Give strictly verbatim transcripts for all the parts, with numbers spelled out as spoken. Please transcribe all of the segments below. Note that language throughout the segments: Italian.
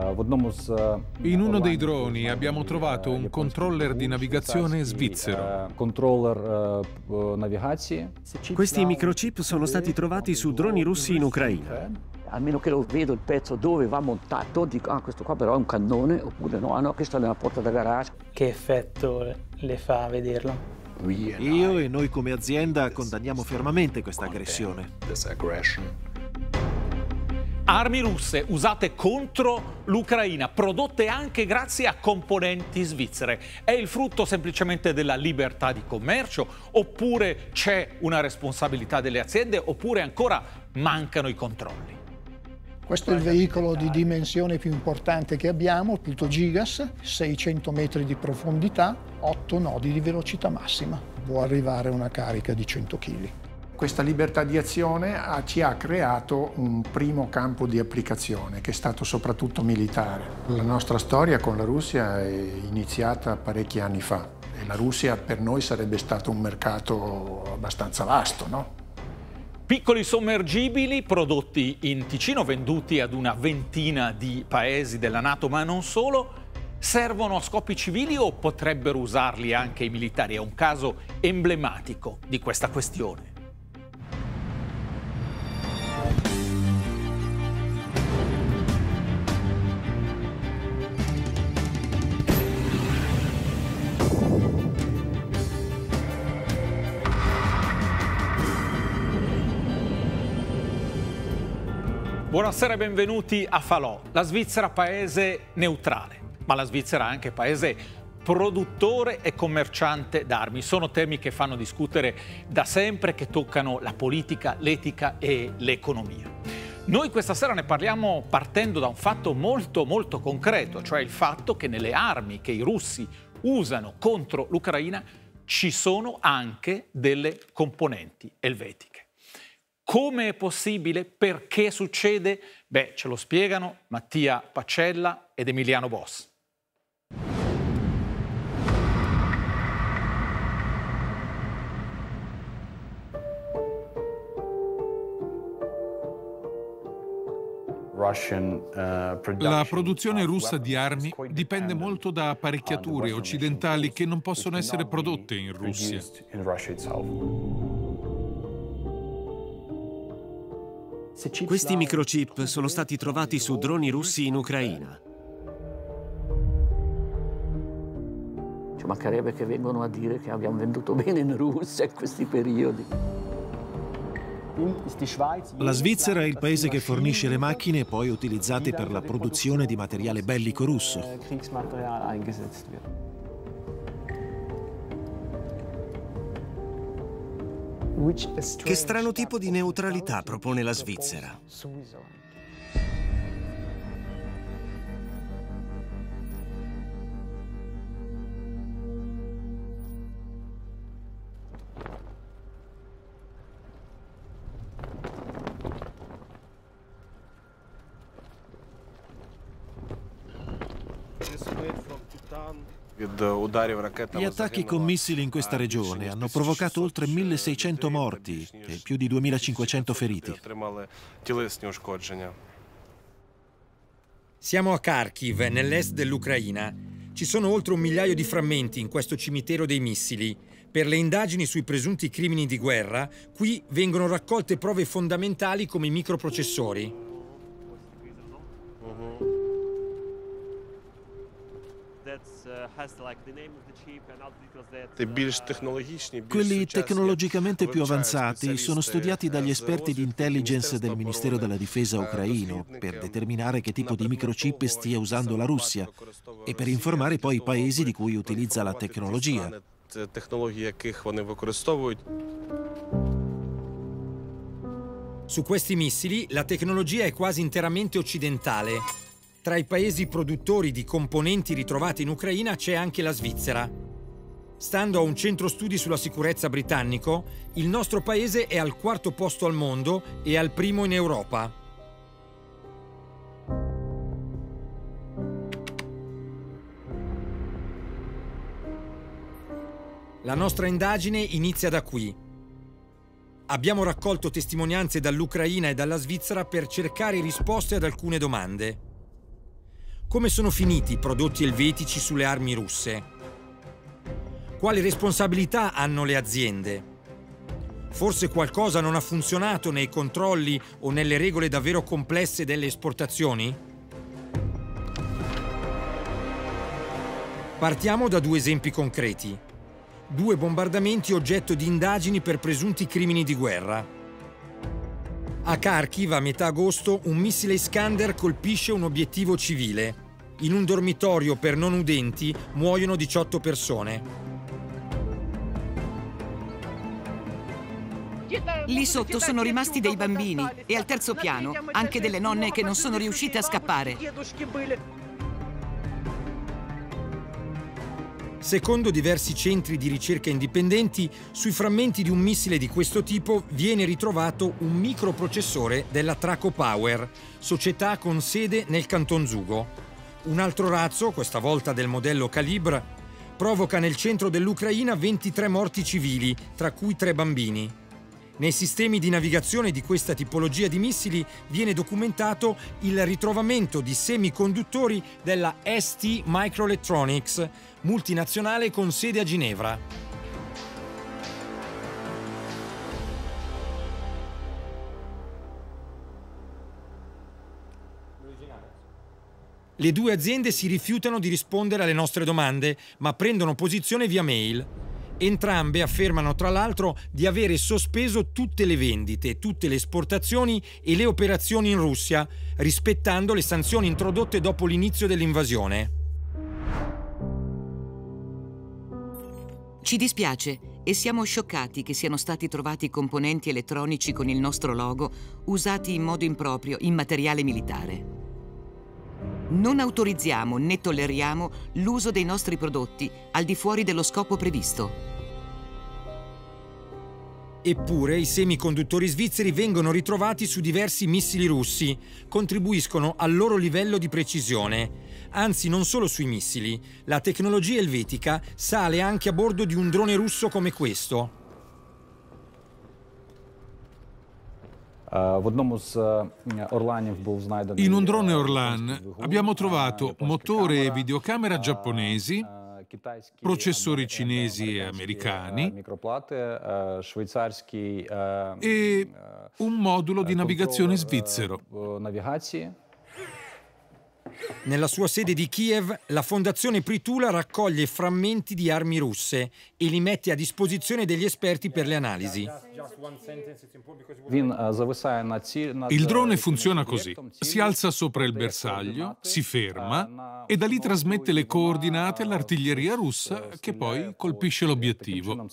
In uno dei droni abbiamo trovato un controller di navigazione svizzero. Questi microchip sono stati trovati su droni russi in Ucraina. Almeno che lo vedo il pezzo dove va montato, dico, ah, questo qua però è un cannone, oppure no, ah no, questa è una porta da garage. Che effetto le fa vederlo? Io e noi come azienda condanniamo fermamente questa aggressione. Armi russe usate contro l'Ucraina, prodotte anche grazie a componenti svizzere. È il frutto semplicemente della libertà di commercio? Oppure c'è una responsabilità delle aziende? Oppure ancora mancano i controlli? Questo è il veicolo di dimensione più importante che abbiamo, Pluto Gigas, seicento metri di profondità, otto nodi di velocità massima. Può arrivare a una carica di cento chili. Questa libertà di azione ha, ci ha creato un primo campo di applicazione che è stato soprattutto militare. La nostra storia con la Russia è iniziata parecchi anni fa e la Russia per noi sarebbe stato un mercato abbastanza vasto, no? Piccoli sommergibili prodotti in Ticino, venduti ad una ventina di paesi della NATO, ma non solo, servono a scopi civili o potrebbero usarli anche i militari? È un caso emblematico di questa questione. Buonasera e benvenuti a Falò, la Svizzera paese neutrale, ma la Svizzera è anche paese produttore e commerciante d'armi. Sono temi che fanno discutere da sempre, che toccano la politica, l'etica e l'economia. Noi questa sera ne parliamo partendo da un fatto molto molto concreto, cioè il fatto che nelle armi che i russi usano contro l'Ucraina ci sono anche delle componenti elvetiche. Come è possibile? Perché succede? Beh, ce lo spiegano Mattia Paccella ed Emiliano Boss. La produzione russa di armi dipende molto da apparecchiature occidentali che non possono essere prodotte in Russia. Questi microchip sono stati trovati su droni russi in Ucraina. Ci mancherebbe che vengono a dire che abbiamo venduto bene in Russia in questi periodi. La Svizzera è il paese che fornisce le macchine poi utilizzate per la produzione di materiale bellico russo. Che strano tipo di neutralità propone la Svizzera? Gli attacchi con missili in questa regione hanno provocato oltre milleseicento morti e più di duemilacinquecento feriti. Siamo a Kharkiv, nell'est dell'Ucraina. Ci sono oltre un migliaio di frammenti in questo cimitero dei missili. Per le indagini sui presunti crimini di guerra, qui vengono raccolte prove fondamentali come i microprocessori. Quelli tecnologicamente più avanzati sono studiati dagli esperti di intelligence del Ministero della Difesa ucraino per determinare che tipo di microchip stia usando la Russia e per informare poi i paesi di cui utilizza la tecnologia. Su questi missili la tecnologia è quasi interamente occidentale. Tra i paesi produttori di componenti ritrovati in Ucraina c'è anche la Svizzera. Stando a un centro studi sulla sicurezza britannico, il nostro paese è al quarto posto al mondo e al primo in Europa. La nostra indagine inizia da qui. Abbiamo raccolto testimonianze dall'Ucraina e dalla Svizzera per cercare risposte ad alcune domande. Come sono finiti i prodotti elvetici sulle armi russe? Quali responsabilità hanno le aziende? Forse qualcosa non ha funzionato nei controlli o nelle regole davvero complesse delle esportazioni? Partiamo da due esempi concreti. Due bombardamenti oggetto di indagini per presunti crimini di guerra. A Kharkiv, a metà agosto, un missile Iskander colpisce un obiettivo civile. In un dormitorio per non udenti muoiono diciotto persone. Lì sotto sono rimasti dei bambini e al terzo piano anche delle nonne che non sono riuscite a scappare. Secondo diversi centri di ricerca indipendenti, sui frammenti di un missile di questo tipo viene ritrovato un microprocessore della Traco Power, società con sede nel Canton Zugo. Un altro razzo, questa volta del modello Calibre, provoca nel centro dell'Ucraina ventitré morti civili, tra cui tre bambini. Nei sistemi di navigazione di questa tipologia di missili viene documentato il ritrovamento di semiconduttori della S T Microelectronics, multinazionale con sede a Ginevra. Le due aziende si rifiutano di rispondere alle nostre domande, ma prendono posizione via mail. Entrambe affermano tra l'altro di avere sospeso tutte le vendite, tutte le esportazioni e le operazioni in Russia, rispettando le sanzioni introdotte dopo l'inizio dell'invasione. Ci dispiace e siamo scioccati che siano stati trovati componenti elettronici con il nostro logo usati in modo improprio in materiale militare. Non autorizziamo né tolleriamo l'uso dei nostri prodotti al di fuori dello scopo previsto. Eppure i semiconduttori svizzeri vengono ritrovati su diversi missili russi, contribuiscono al loro livello di precisione. Anzi, non solo sui missili. La tecnologia elvetica sale anche a bordo di un drone russo come questo. In un drone Orlan abbiamo trovato motore e videocamera giapponesi, processori cinesi e americani e un modulo di navigazione svizzero. Nella sua sede di Kiev, la Fondazione Pritula raccoglie frammenti di armi russe e li mette a disposizione degli esperti per le analisi. Il drone funziona così. Si alza sopra il bersaglio, si ferma e da lì trasmette le coordinate all'artiglieria russa che poi colpisce l'obiettivo.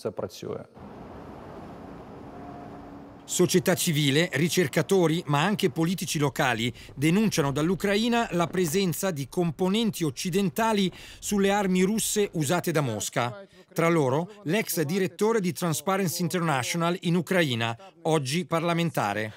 Società civile, ricercatori, ma anche politici locali denunciano dall'Ucraina la presenza di componenti occidentali sulle armi russe usate da Mosca. Tra loro, l'ex direttore di Transparency International in Ucraina, oggi parlamentare.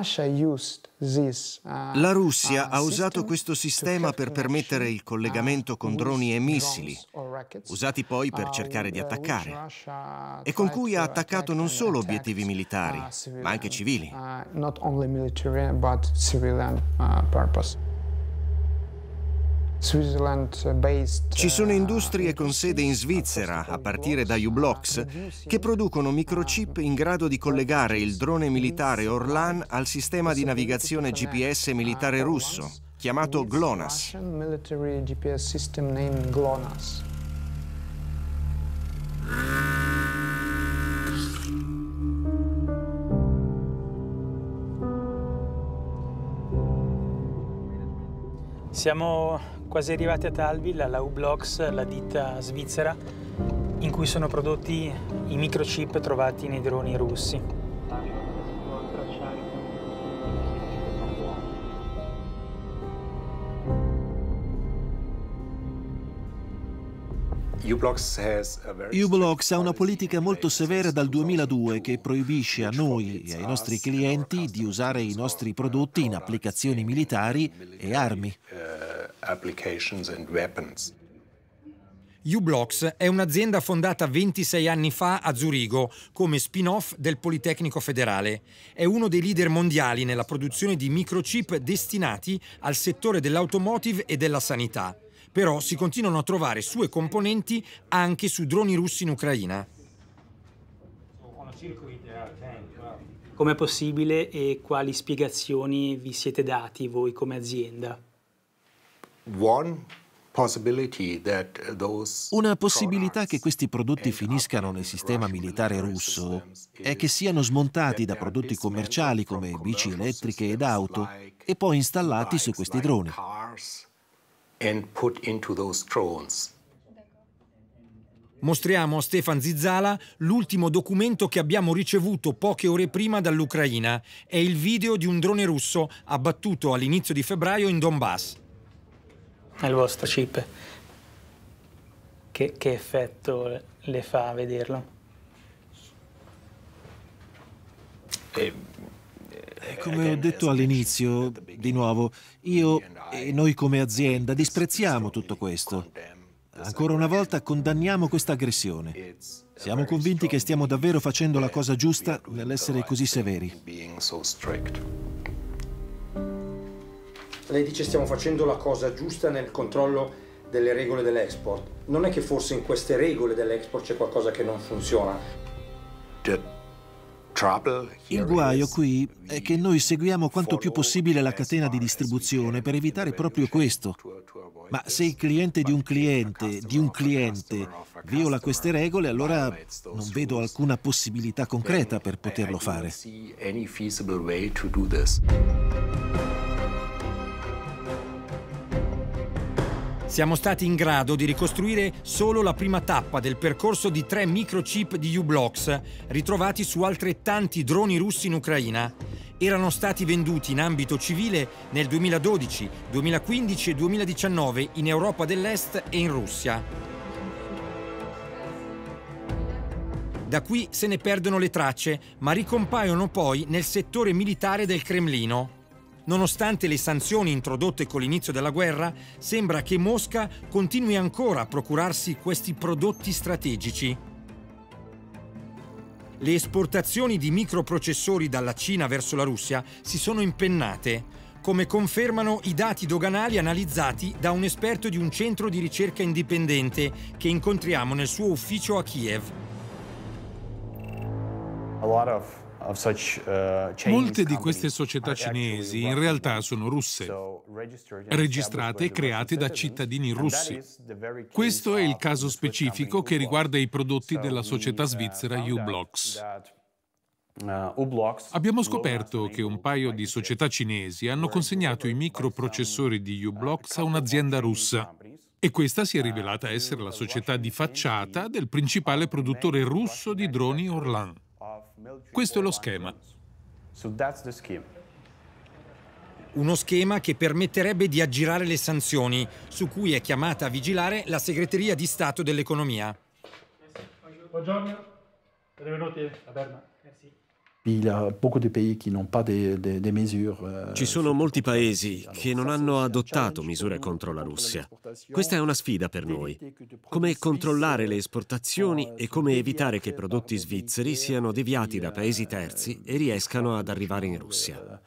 La Russia ha usato questo sistema per permettere il collegamento con droni e missili, usati poi per cercare di attaccare, e con cui ha attaccato non solo obiettivi militari, ma anche civili. Ci sono industrie con sede in Svizzera, a partire da U-Blox, che producono microchip in grado di collegare il drone militare Orlan al sistema di navigazione G P S militare russo, chiamato GLONASS. Siamo quasi arrivati a Talville, alla U-Blox, la ditta svizzera, in cui sono prodotti i microchip trovati nei droni russi. U-Blox ha una politica molto severa dal duemiladue che proibisce a noi e ai nostri clienti di usare i nostri prodotti in applicazioni militari e armi. u-blox è un'azienda fondata ventisei anni fa a Zurigo come spin-off del Politecnico Federale. È uno dei leader mondiali nella produzione di microchip destinati al settore dell'automotive e della sanità. Però si continuano a trovare sue componenti anche su droni russi in Ucraina. Com'è possibile e quali spiegazioni vi siete dati voi come azienda? Una possibilità che questi prodotti finiscano nel sistema militare russo è che siano smontati da prodotti commerciali come bici elettriche ed auto e poi installati su questi droni. Mostriamo a Stefan Zizzala l'ultimo documento che abbiamo ricevuto poche ore prima dall'Ucraina. È il video di un drone russo abbattuto all'inizio di febbraio in Donbass. È il vostro chip. Che, che effetto le fa a vederlo? Come ho detto all'inizio, di nuovo, io e noi come azienda disprezziamo tutto questo. Ancora una volta condanniamo questa aggressione. Siamo convinti che stiamo davvero facendo la cosa giusta nell'essere così severi. Lei dice stiamo facendo la cosa giusta nel controllo delle regole dell'export. Non è che forse in queste regole dell'export c'è qualcosa che non funziona? Il guaio qui è che noi seguiamo quanto più possibile la catena di distribuzione per evitare proprio questo. Ma se il cliente di un cliente di un cliente viola queste regole, allora non vedo alcuna possibilità concreta per poterlo fare. Siamo stati in grado di ricostruire solo la prima tappa del percorso di tre microchip di u-blox ritrovati su altrettanti droni russi in Ucraina. Erano stati venduti in ambito civile nel duemiladodici, duemilaquindici e duemiladiciannove in Europa dell'Est e in Russia. Da qui se ne perdono le tracce, ma ricompaiono poi nel settore militare del Cremlino. Nonostante le sanzioni introdotte con l'inizio della guerra, sembra che Mosca continui ancora a procurarsi questi prodotti strategici. Le esportazioni di microprocessori dalla Cina verso la Russia si sono impennate, come confermano i dati doganali analizzati da un esperto di un centro di ricerca indipendente che incontriamo nel suo ufficio a Kiev. Molte di queste società cinesi in realtà sono russe, registrate e create da cittadini russi. Questo è il caso specifico che riguarda i prodotti della società svizzera u-blox. Abbiamo scoperto che un paio di società cinesi hanno consegnato i microprocessori di u-blox a un'azienda russa. E questa si è rivelata essere la società di facciata del principale produttore russo di droni Orlan. Questo è lo schema. Uno schema che permetterebbe di aggirare le sanzioni, su cui è chiamata a vigilare la Segreteria di Stato dell'Economia. Buongiorno, benvenuti a Berna. Ci sono molti paesi che non hanno adottato misure contro la Russia. Questa è una sfida per noi. Come controllare le esportazioni e come evitare che prodotti svizzeri siano deviati da paesi terzi e riescano ad arrivare in Russia.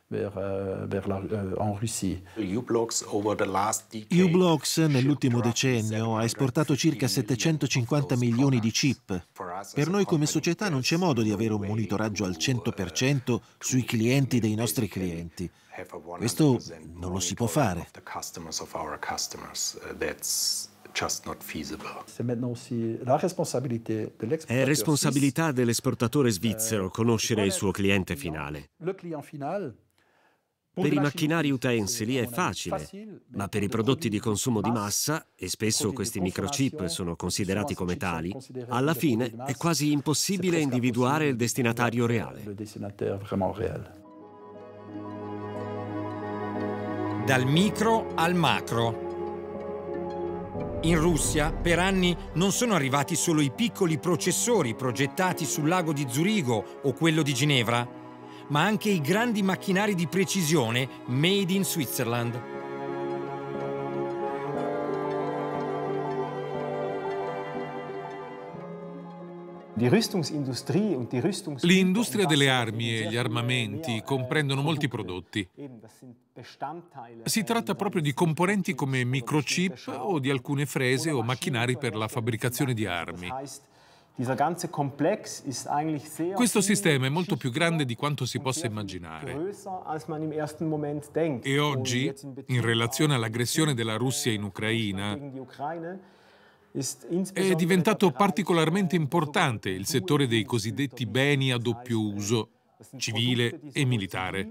u-blox nell'ultimo decennio ha esportato circa settecentocinquanta milioni di chip. Per noi come società non c'è modo di avere un monitoraggio al cento per cento sui clienti dei nostri clienti. Questo non lo si può fare. È responsabilità dell'esportatore svizzero conoscere il suo cliente finale. Per i macchinari utensili è facile, ma per i prodotti di consumo di massa, e spesso questi microchip sono considerati come tali, alla fine è quasi impossibile individuare il destinatario reale. Dal micro al macro. In Russia, per anni, non sono arrivati solo i piccoli processori progettati sul lago di Zurigo o quello di Ginevra, ma anche i grandi macchinari di precisione made in Switzerland. L'industria delle armi e gli armamenti comprendono molti prodotti. Si tratta proprio di componenti come microchip o di alcune frese o macchinari per la fabbricazione di armi. Questo sistema è molto più grande di quanto si possa immaginare. E oggi, in relazione all'aggressione della Russia in Ucraina, è diventato particolarmente importante il settore dei cosiddetti beni a doppio uso, civile e militare.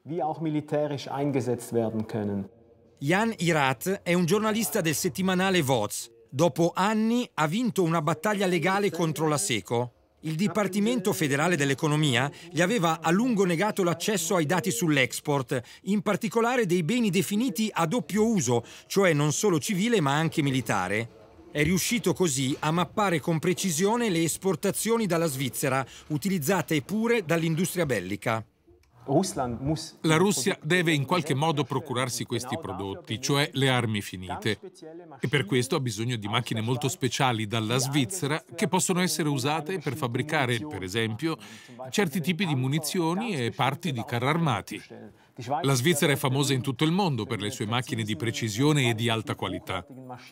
Jan Hirat è un giornalista del settimanale Voz. Dopo anni ha vinto una battaglia legale contro la SECO. Il Dipartimento federale dell'economia gli aveva a lungo negato l'accesso ai dati sull'export, in particolare dei beni definiti a doppio uso, cioè non solo civile ma anche militare. È riuscito così a mappare con precisione le esportazioni dalla Svizzera, utilizzate pure dall'industria bellica. La Russia deve in qualche modo procurarsi questi prodotti, cioè le armi finite. E per questo ha bisogno di macchine molto speciali dalla Svizzera che possono essere usate per fabbricare, per esempio, certi tipi di munizioni e parti di carri armati. La Svizzera è famosa in tutto il mondo per le sue macchine di precisione e di alta qualità.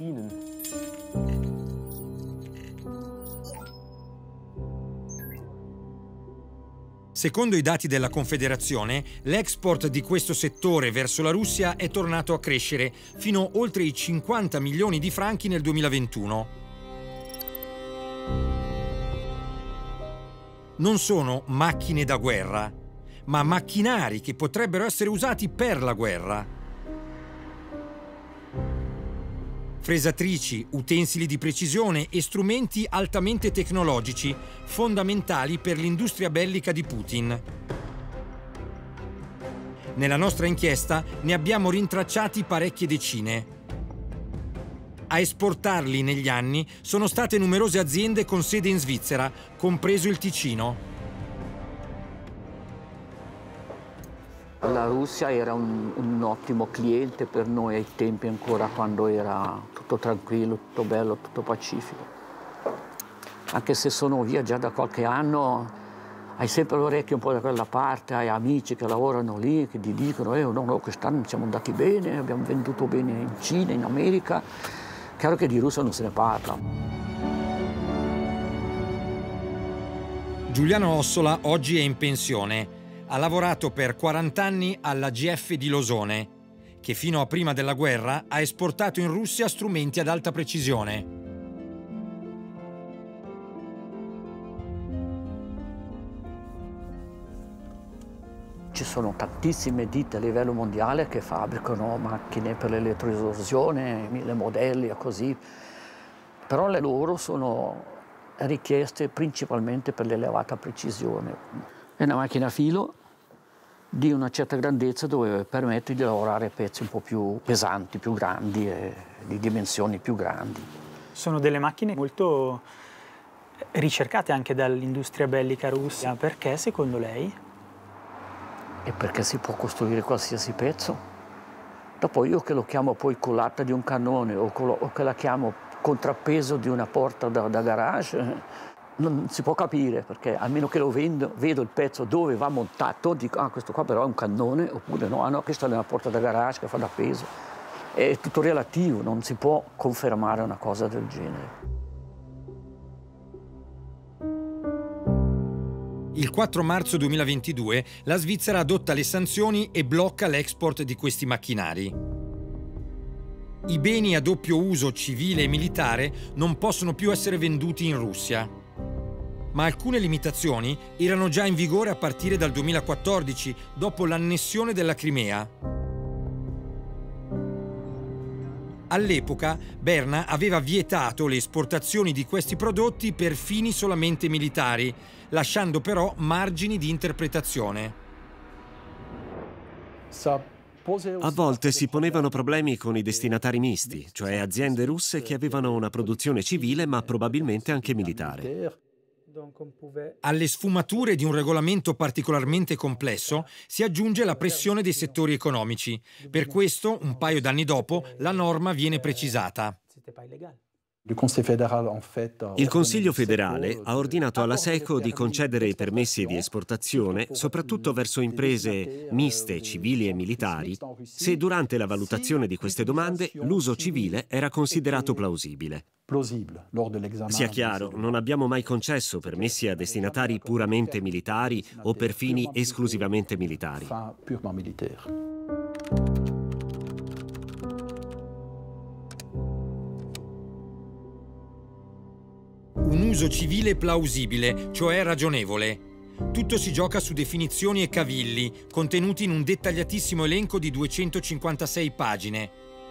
Secondo i dati della Confederazione, l'export di questo settore verso la Russia è tornato a crescere fino a oltre i cinquanta milioni di franchi nel duemilaventuno. Non sono macchine da guerra, ma macchinari che potrebbero essere usati per la guerra. Fresatrici, utensili di precisione e strumenti altamente tecnologici, fondamentali per l'industria bellica di Putin. Nella nostra inchiesta ne abbiamo rintracciati parecchie decine. A esportarli negli anni sono state numerose aziende con sede in Svizzera, compreso il Ticino. La Russia era un, un ottimo cliente per noi ai tempi ancora, quando era tutto tranquillo, tutto bello, tutto pacifico. Anche se sono via già da qualche anno, hai sempre l'orecchio un po' da quella parte, hai amici che lavorano lì, che ti dicono eh, no, no, quest'anno siamo andati bene, abbiamo venduto bene in Cina, in America. Chiaro che di Russia non se ne parla. Giuliano Ossola oggi è in pensione. Ha lavorato per quaranta anni alla G F di Losone, che fino a prima della guerra ha esportato in Russia strumenti ad alta precisione. Ci sono tantissime ditte a livello mondiale che fabbricano macchine per l'elettroesplosione, mille modelli e così, però le loro sono richieste principalmente per l'elevata precisione. È una macchina a filo di una certa grandezza dove permette di lavorare pezzi un po' più pesanti, più grandi e di dimensioni più grandi. Sono delle macchine molto ricercate anche dall'industria bellica russa. Perché secondo lei? E perché si può costruire qualsiasi pezzo. Dopo io che lo chiamo poi culata di un cannone o, o che la chiamo contrappeso di una porta da, da garage, non si può capire, perché almeno che lo vendo, vedo il pezzo dove va montato, dico ah questo qua però è un cannone, oppure no, ah no, questa è una porta da garage che fa da peso. È tutto relativo, non si può confermare una cosa del genere. Il quattro marzo duemilaventidue la Svizzera adotta le sanzioni e blocca l'export di questi macchinari. I beni a doppio uso civile e militare non possono più essere venduti in Russia. Ma alcune limitazioni erano già in vigore a partire dal duemilaquattordici, dopo l'annessione della Crimea. All'epoca, Berna aveva vietato le esportazioni di questi prodotti per fini solamente militari, lasciando però margini di interpretazione. A volte si ponevano problemi con i destinatari misti, cioè aziende russe che avevano una produzione civile ma probabilmente anche militare. Alle sfumature di un regolamento particolarmente complesso si aggiunge la pressione dei settori economici. Per questo, un paio d'anni dopo, la norma viene precisata. Il Consiglio federale ha ordinato alla SECO di concedere i permessi di esportazione soprattutto verso imprese miste, civili e militari, se durante la valutazione di queste domande l'uso civile era considerato plausibile. Sia chiaro, non abbiamo mai concesso permessi a destinatari puramente militari o per fini esclusivamente militari. Un uso civile plausibile, cioè ragionevole. Tutto si gioca su definizioni e cavilli, contenuti in un dettagliatissimo elenco di duecentocinquantasei pagine.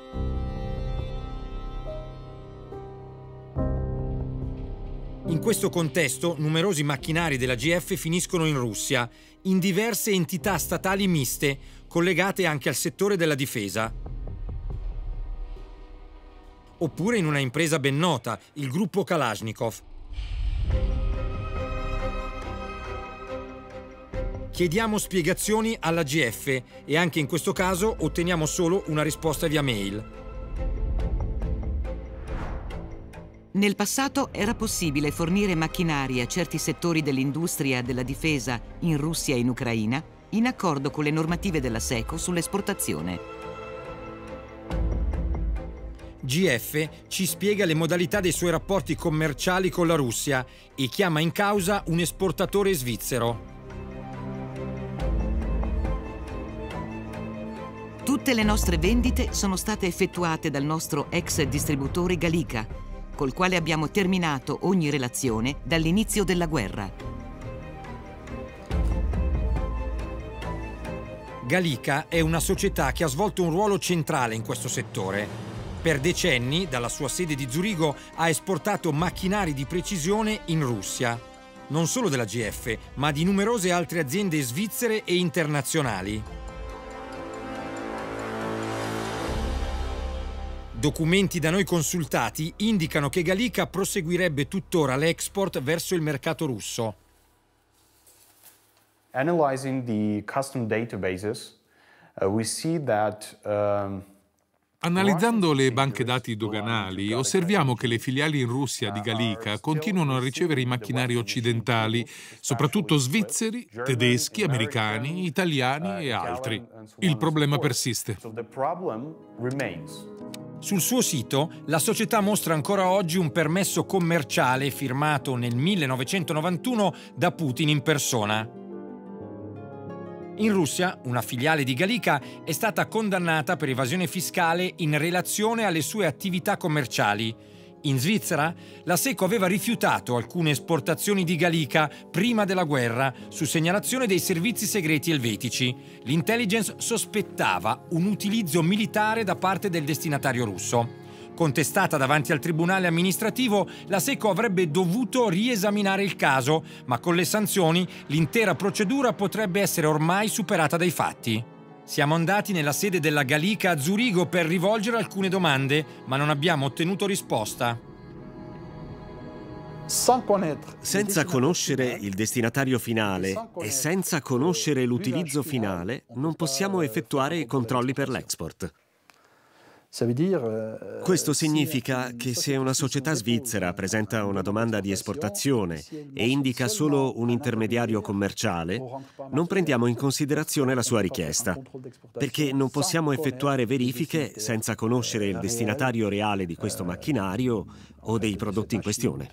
In questo contesto, numerosi macchinari della G F finiscono in Russia, in diverse entità statali miste, collegate anche al settore della difesa. Oppure in una impresa ben nota, il gruppo Kalashnikov. Chiediamo spiegazioni alla G F e anche in questo caso otteniamo solo una risposta via mail. Nel passato era possibile fornire macchinari a certi settori dell'industria della difesa in Russia e in Ucraina in accordo con le normative della SECO sull'esportazione. G F ci spiega le modalità dei suoi rapporti commerciali con la Russia e chiama in causa un esportatore svizzero. Tutte le nostre vendite sono state effettuate dal nostro ex distributore Galika, col quale abbiamo terminato ogni relazione dall'inizio della guerra. Galika è una società che ha svolto un ruolo centrale in questo settore. Per decenni, dalla sua sede di Zurigo, ha esportato macchinari di precisione in Russia. Non solo della G F, ma di numerose altre aziende svizzere e internazionali. Documenti da noi consultati indicano che Galika proseguirebbe tuttora l'export verso il mercato russo. Analyzing the custom databases, uh, we see that um, Analizzando le banche dati doganali, osserviamo che le filiali in Russia di Galika continuano a ricevere i macchinari occidentali, soprattutto svizzeri, tedeschi, americani, italiani e altri. Il problema persiste. Sul suo sito, la società mostra ancora oggi un permesso commerciale firmato nel millenovecentonovantuno da Putin in persona. In Russia, una filiale di Galika è stata condannata per evasione fiscale in relazione alle sue attività commerciali. In Svizzera, la SECO aveva rifiutato alcune esportazioni di Galika prima della guerra su segnalazione dei servizi segreti elvetici. L'intelligence sospettava un utilizzo militare da parte del destinatario russo. Contestata davanti al tribunale amministrativo, la SECO avrebbe dovuto riesaminare il caso, ma con le sanzioni l'intera procedura potrebbe essere ormai superata dai fatti. Siamo andati nella sede della Galika a Zurigo per rivolgere alcune domande, ma non abbiamo ottenuto risposta. Senza conoscere il destinatario finale e senza conoscere l'utilizzo finale, non possiamo effettuare i controlli per l'export. Questo significa che se una società svizzera presenta una domanda di esportazione e indica solo un intermediario commerciale, non prendiamo in considerazione la sua richiesta, perché non possiamo effettuare verifiche senza conoscere il destinatario reale di questo macchinario o dei prodotti in questione.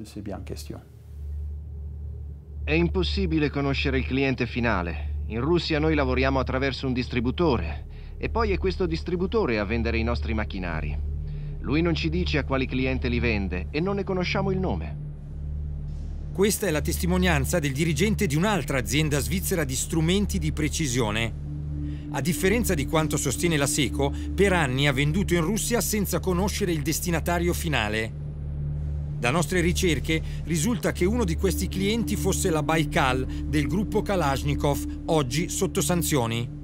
È impossibile conoscere il cliente finale. In Russia noi lavoriamo attraverso un distributore. E poi è questo distributore a vendere i nostri macchinari. Lui non ci dice a quali cliente li vende e non ne conosciamo il nome. Questa è la testimonianza del dirigente di un'altra azienda svizzera di strumenti di precisione. A differenza di quanto sostiene la SECO, per anni ha venduto in Russia senza conoscere il destinatario finale. Da nostre ricerche risulta che uno di questi clienti fosse la Baikal del gruppo Kalashnikov, oggi sotto sanzioni.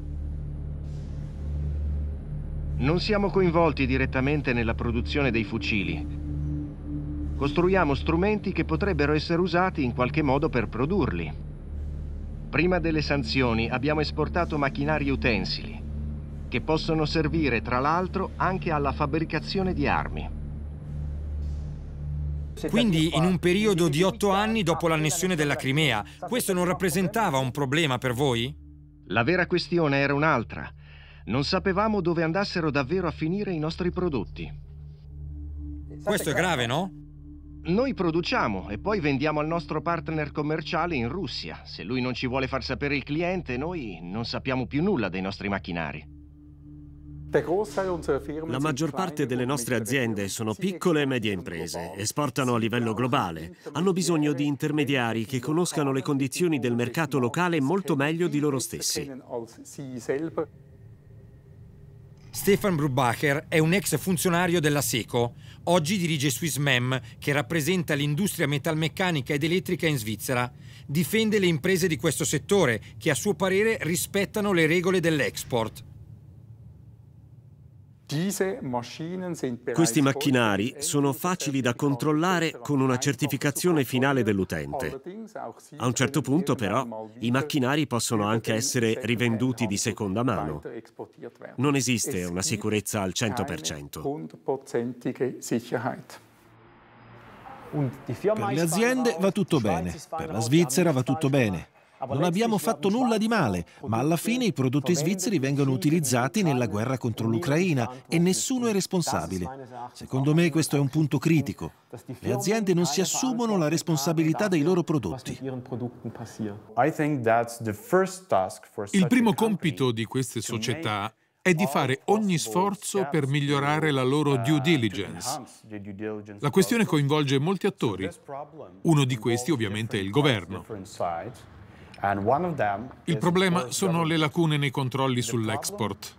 Non siamo coinvolti direttamente nella produzione dei fucili. Costruiamo strumenti che potrebbero essere usati in qualche modo per produrli. Prima delle sanzioni abbiamo esportato macchinari utensili, che possono servire tra l'altro anche alla fabbricazione di armi. Quindi in un periodo di otto anni dopo l'annessione della Crimea, questo non rappresentava un problema per voi? La vera questione era un'altra. Non sapevamo dove andassero davvero a finire i nostri prodotti. Questo è grave, no? Noi produciamo e poi vendiamo al nostro partner commerciale in Russia. Se lui non ci vuole far sapere il cliente, noi non sappiamo più nulla dei nostri macchinari. La maggior parte delle nostre aziende sono piccole e medie imprese, esportano a livello globale, hanno bisogno di intermediari che conoscano le condizioni del mercato locale molto meglio di loro stessi. Stefan Brubacher è un ex funzionario della SECO. Oggi dirige Swissmem, che rappresenta l'industria metalmeccanica ed elettrica in Svizzera. Difende le imprese di questo settore, che a suo parere rispettano le regole dell'export. Questi macchinari sono facili da controllare con una certificazione finale dell'utente. A un certo punto, però, i macchinari possono anche essere rivenduti di seconda mano. Non esiste una sicurezza al cento per cento. Per le aziende va tutto bene, per la Svizzera va tutto bene. Non abbiamo fatto nulla di male, ma alla fine i prodotti svizzeri vengono utilizzati nella guerra contro l'Ucraina e nessuno è responsabile. Secondo me questo è un punto critico. Le aziende non si assumono la responsabilità dei loro prodotti. Il primo compito di queste società è di fare ogni sforzo per migliorare la loro due diligence. La questione coinvolge molti attori. Uno di questi ovviamente è il governo. Il problema sono le lacune nei controlli sull'export.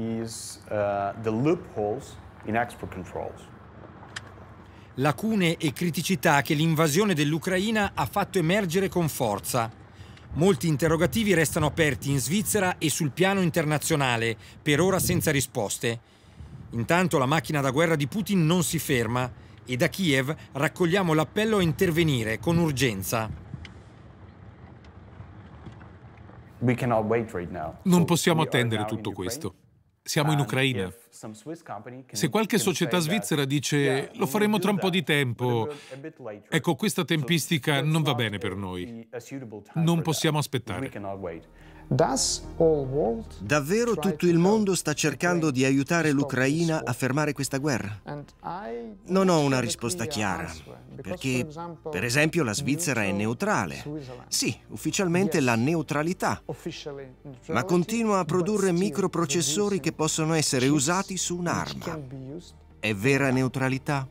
Lacune e criticità che l'invasione dell'Ucraina ha fatto emergere con forza. Molti interrogativi restano aperti in Svizzera e sul piano internazionale, per ora senza risposte. Intanto la macchina da guerra di Putin non si ferma e da Kiev raccogliamo l'appello a intervenire con urgenza. Non possiamo attendere tutto questo. Siamo in Ucraina. Se qualche società svizzera dice lo faremo tra un po' di tempo, ecco, questa tempistica non va bene per noi. Non possiamo aspettare. Davvero tutto il mondo sta cercando di aiutare l'Ucraina a fermare questa guerra? Non ho una risposta chiara, perché, per esempio, la Svizzera è neutrale. Sì, ufficialmente la neutralità, ma continua a produrre microprocessori che possono essere usati su un'arma. È vera neutralità?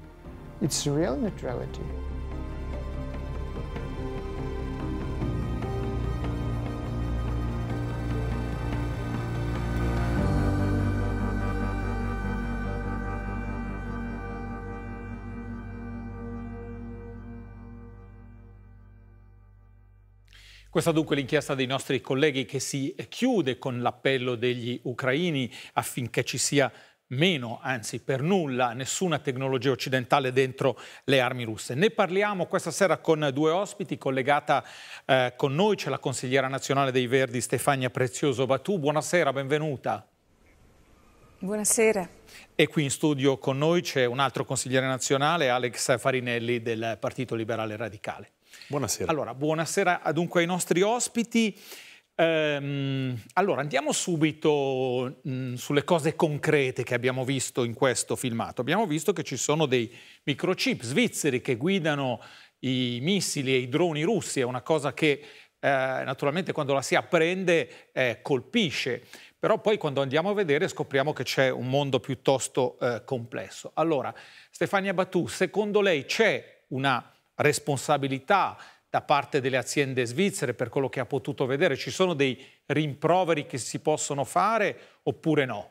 Questa dunque è l'inchiesta dei nostri colleghi che si chiude con l'appello degli ucraini affinché ci sia meno, anzi per nulla, nessuna tecnologia occidentale dentro le armi russe. Ne parliamo questa sera con due ospiti. Collegata eh, con noi c'è la consigliera nazionale dei Verdi Stefania Prezioso Batù. Buonasera, benvenuta. Buonasera. E qui in studio con noi c'è un altro consigliere nazionale, Alex Farinelli del Partito Liberale Radicale. Buonasera. Allora, buonasera dunque ai nostri ospiti. Ehm, allora, andiamo subito mh, sulle cose concrete che abbiamo visto in questo filmato. Abbiamo visto che ci sono dei microchip svizzeri che guidano i missili e i droni russi. È una cosa che eh, naturalmente quando la si apprende eh, colpisce. Però poi quando andiamo a vedere scopriamo che c'è un mondo piuttosto eh, complesso. Allora, Stefania Batù, secondo lei c'è una responsabilità da parte delle aziende svizzere per quello che ha potuto vedere? Ci sono dei rimproveri che si possono fare oppure no?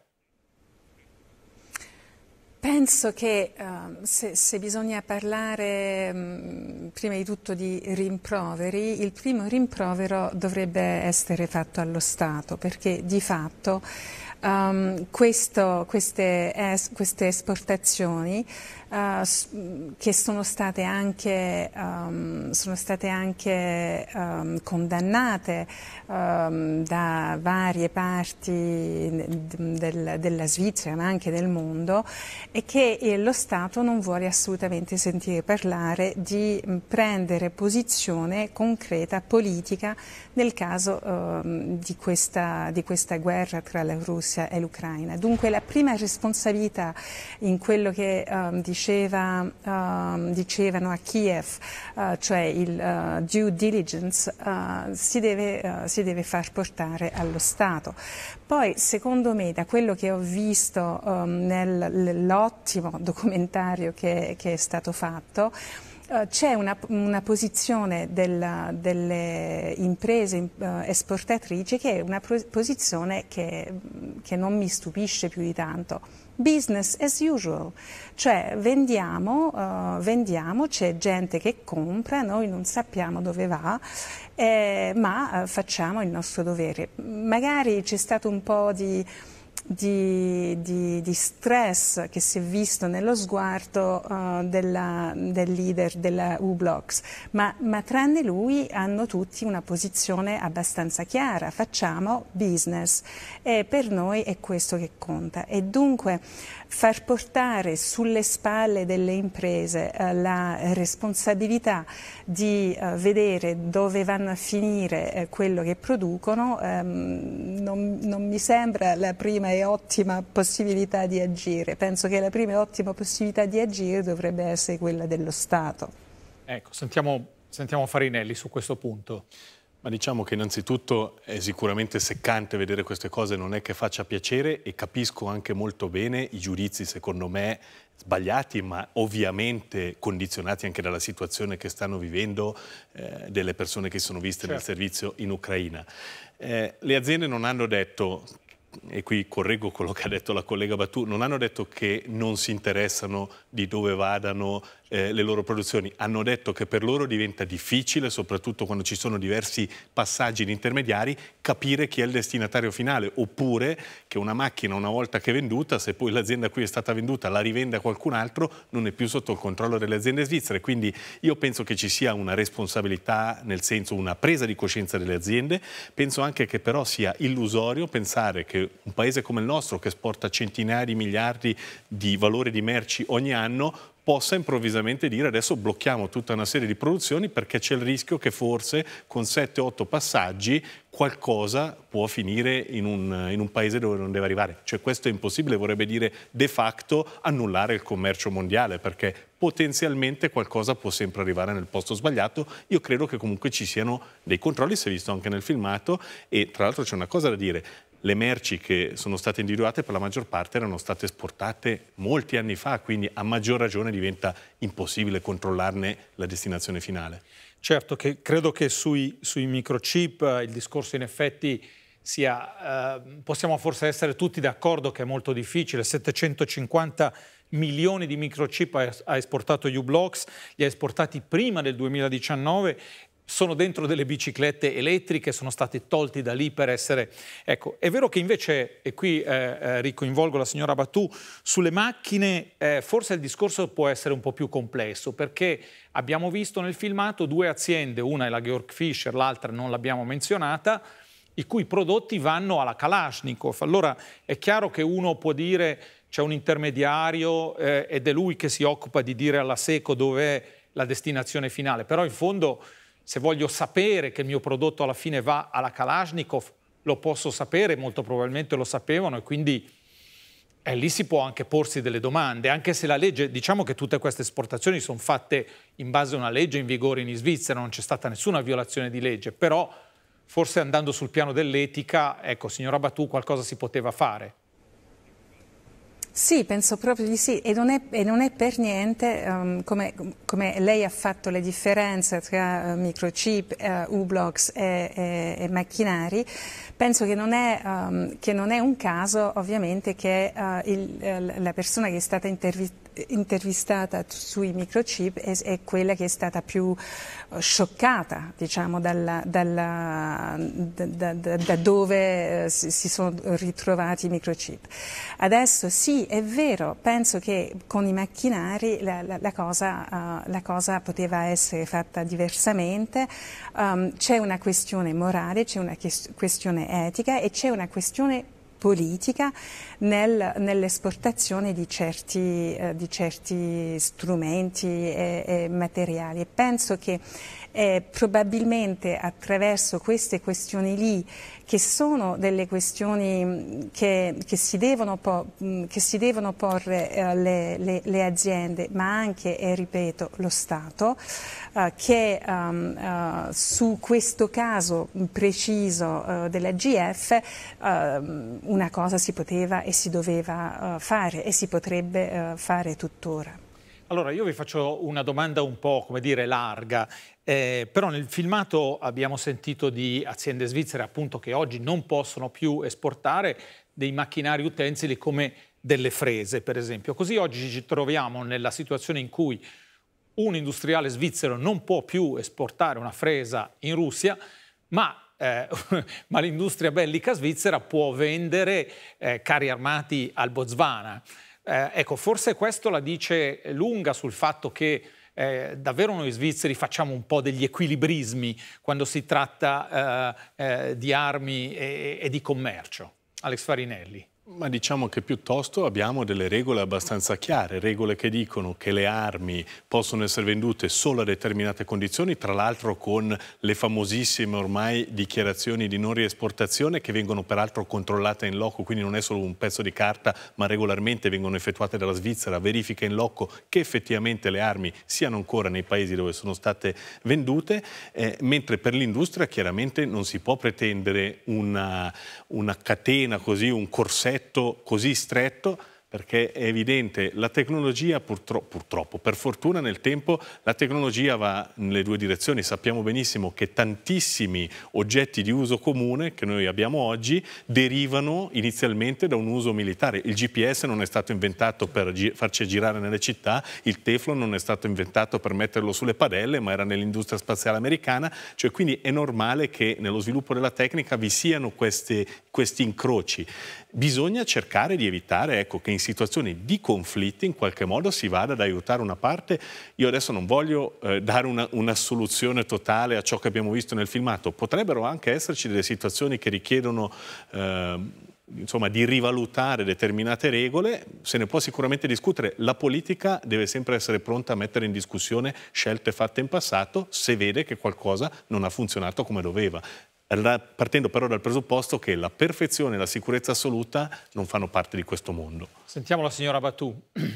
Penso che uh, se, se bisogna parlare um, prima di tutto di rimproveri, il primo rimprovero dovrebbe essere fatto allo Stato, perché di fatto um, questo, queste, es, queste esportazioni uh, che sono state anche, um, sono state anche um, condannate um, da varie parti del, della Svizzera ma anche del mondo, e che eh, lo Stato non vuole assolutamente sentire parlare di mh, prendere posizione concreta, politica, nel caso eh, di, questa, di questa guerra tra la Russia e l'Ucraina. Dunque la prima responsabilità in quello che eh, diceva, eh, dicevano a Kiev, eh, cioè il uh, due diligence, uh, si, deve, uh, si deve far portare allo Stato. Poi, secondo me, da quello che ho visto um, nell'ottimo documentario che, che è stato fatto, Uh, c'è una, una posizione della, delle imprese uh, esportatrici che è una posizione che, che non mi stupisce più di tanto. Business as usual, cioè vendiamo, uh, vendiamo, c'è gente che compra, noi non sappiamo dove va, eh, ma uh, facciamo il nostro dovere. Magari c'è stato un po' di... Di, di, di stress che si è visto nello sguardo uh, della, del leader della U-Blox, ma, ma tranne lui hanno tutti una posizione abbastanza chiara: facciamo business e per noi è questo che conta. E dunque far portare sulle spalle delle imprese uh, la responsabilità di uh, vedere dove vanno a finire uh, quello che producono um, non, non mi sembra la prima e ottima possibilità di agire. Penso che la prima e ottima possibilità di agire dovrebbe essere quella dello Stato. Ecco, sentiamo, sentiamo Farinelli su questo punto. Ma diciamo che innanzitutto è sicuramente seccante vedere queste cose, non è che faccia piacere, e capisco anche molto bene i giudizi, secondo me, sbagliati, ma ovviamente condizionati anche dalla situazione che stanno vivendo eh, delle persone che sono viste certo. nel servizio in Ucraina. Eh, le aziende non hanno detto, e qui correggo quello che ha detto la collega Batù, non hanno detto che non si interessano di dove vadano eh, le loro produzioni, hanno detto che per loro diventa difficile, soprattutto quando ci sono diversi passaggi di intermediari, capire chi è il destinatario finale, oppure che una macchina una volta che è venduta, se poi l'azienda a cui è stata venduta la rivende a qualcun altro, non è più sotto il controllo delle aziende svizzere. Quindi io penso che ci sia una responsabilità, nel senso una presa di coscienza delle aziende. Penso anche che però sia illusorio pensare che un paese come il nostro, che esporta centinaia di miliardi di valore di merci ogni anno, possa improvvisamente dire adesso blocchiamo tutta una serie di produzioni perché c'è il rischio che forse con sette otto passaggi qualcosa può finire in un, in un paese dove non deve arrivare. Cioè questo è impossibile, vorrebbe dire de facto annullare il commercio mondiale, perché potenzialmente qualcosa può sempre arrivare nel posto sbagliato. Io credo che comunque ci siano dei controlli, si è visto anche nel filmato, e tra l'altro c'è una cosa da dire. Le merci che sono state individuate per la maggior parte erano state esportate molti anni fa, quindi a maggior ragione diventa impossibile controllarne la destinazione finale. Certo, che credo che sui, sui microchip il discorso in effetti sia, eh, possiamo forse essere tutti d'accordo che è molto difficile. settecentocinquanta milioni di microchip ha, ha esportato U-Blox, li ha esportati prima del duemiladiciannove, sono dentro delle biciclette elettriche, sono stati tolti da lì per essere... Ecco, è vero che invece, e qui eh, eh, ricoinvolgo la signora Batù, sulle macchine eh, forse il discorso può essere un po' più complesso, perché abbiamo visto nel filmato due aziende, una è la Georg Fischer, l'altra non l'abbiamo menzionata, i cui prodotti vanno alla Kalashnikov. Allora è chiaro che uno può dire c'è un intermediario eh, ed è lui che si occupa di dire alla SECO dov'è la destinazione finale, però in fondo... Se voglio sapere che il mio prodotto alla fine va alla Kalashnikov, lo posso sapere, molto probabilmente lo sapevano, e quindi eh, lì si può anche porsi delle domande, anche se la legge, diciamo che tutte queste esportazioni sono fatte in base a una legge in vigore in Svizzera, non c'è stata nessuna violazione di legge, però forse andando sul piano dell'etica, ecco, signora Batù, qualcosa si poteva fare. Sì, penso proprio di sì, e non è, e non è per niente um, come, come lei ha fatto le differenze tra uh, microchip, uh, U-Blox e, e, e macchinari. Penso che non, è, um, che non è un caso ovviamente che uh, il, la persona che è stata intervistata intervistata sui microchip è, è quella che è stata più uh, scioccata, diciamo, dalla, dalla, da, da, da dove uh, si, si sono ritrovati i microchip. Adesso sì, è vero, penso che con i macchinari la, la, la, cosa, uh, la cosa poteva essere fatta diversamente. Um, c'è una questione morale, c'è una questione etica e c'è una questione politica nel, nell'esportazione di certi, eh, di certi strumenti e, e materiali. E penso che eh, probabilmente attraverso queste questioni lì, che sono delle questioni che, che, si, devono po che si devono porre eh, le, le, le aziende, ma anche, e ripeto, lo Stato, eh, che um, uh, su questo caso preciso uh, della G F uh, una cosa si poteva e si doveva uh, fare e si potrebbe uh, fare tuttora. Allora, io vi faccio una domanda un po', come dire, larga, eh, però nel filmato abbiamo sentito di aziende svizzere appunto che oggi non possono più esportare dei macchinari utensili come delle frese, per esempio. Così oggi ci troviamo nella situazione in cui un industriale svizzero non può più esportare una fresa in Russia, ma Eh, ma l'industria bellica svizzera può vendere eh, carri armati al Botswana. Eh, ecco, forse questo la dice lunga sul fatto che eh, davvero noi svizzeri facciamo un po' degli equilibrismi quando si tratta eh, eh, di armi e, e di commercio. Alex Farinelli. Ma diciamo che piuttosto abbiamo delle regole abbastanza chiare, regole che dicono che le armi possono essere vendute solo a determinate condizioni, tra l'altro con le famosissime ormai dichiarazioni di non riesportazione che vengono peraltro controllate in loco, quindi non è solo un pezzo di carta, ma regolarmente vengono effettuate dalla Svizzera, verifica in loco che effettivamente le armi siano ancora nei paesi dove sono state vendute, eh, mentre per l'industria chiaramente non si può pretendere una, una catena così, un corsetto così stretto, perché è evidente, la tecnologia purtro purtroppo, per fortuna nel tempo, la tecnologia va nelle due direzioni. Sappiamo benissimo che tantissimi oggetti di uso comune che noi abbiamo oggi derivano inizialmente da un uso militare. Il G P S non è stato inventato per gi farci girare nelle città, il Teflon non è stato inventato per metterlo sulle padelle, ma era nell'industria spaziale americana, cioè quindi è normale che nello sviluppo della tecnica vi siano questi, questi incroci. Bisogna cercare di evitare, ecco, che in situazioni di conflitti in qualche modo si vada ad aiutare una parte. Io adesso non voglio eh, dare una, una soluzione totale a ciò che abbiamo visto nel filmato, potrebbero anche esserci delle situazioni che richiedono eh, insomma, di rivalutare determinate regole, se ne può sicuramente discutere. La politica deve sempre essere pronta a mettere in discussione scelte fatte in passato se vede che qualcosa non ha funzionato come doveva. Partendo però dal presupposto che la perfezione e la sicurezza assoluta non fanno parte di questo mondo. Sentiamo la signora Batù.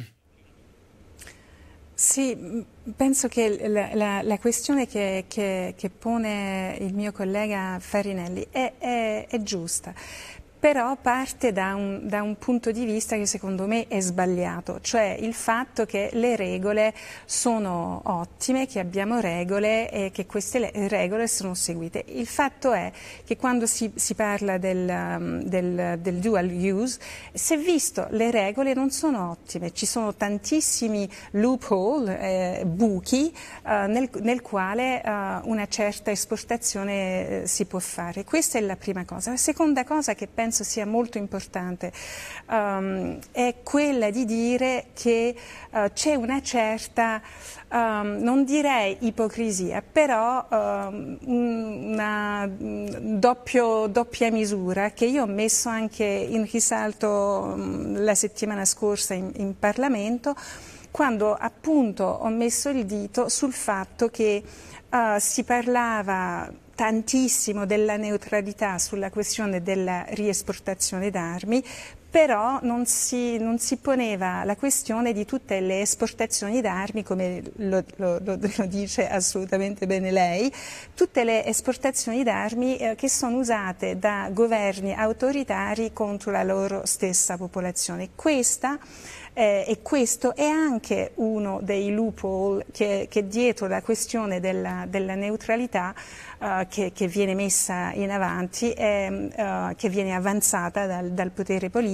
Sì, penso che la, la, la questione che, che, che pone il mio collega Farinelli è, è, è giusta. Però parte da un, da un punto di vista che secondo me è sbagliato, cioè il fatto che le regole sono ottime, che abbiamo regole e che queste regole sono seguite. Il fatto è che quando si, si parla del, del, del dual use, si è visto le regole non sono ottime, ci sono tantissimi loophole, eh, buchi eh, nel, nel quale eh, una certa esportazione eh, si può fare. Questa è la prima cosa. La seconda cosa che penso sia molto importante um, è quella di dire che uh, c'è una certa, um, non direi ipocrisia, però um, una doppio, doppia misura che io ho messo anche in risalto um, la settimana scorsa in, in Parlamento, quando appunto ho messo il dito sul fatto che uh, si parlava tantissimo della neutralità sulla questione della riesportazione d'armi, però non si, non si poneva la questione di tutte le esportazioni d'armi, come lo, lo, lo, lo dice assolutamente bene lei, tutte le esportazioni d'armi eh, che sono usate da governi autoritari contro la loro stessa popolazione. Questa Eh, e questo è anche uno dei loophole che, che dietro la questione della, della neutralità uh, che, che viene messa in avanti, e, uh, che viene avanzata dal, dal potere politico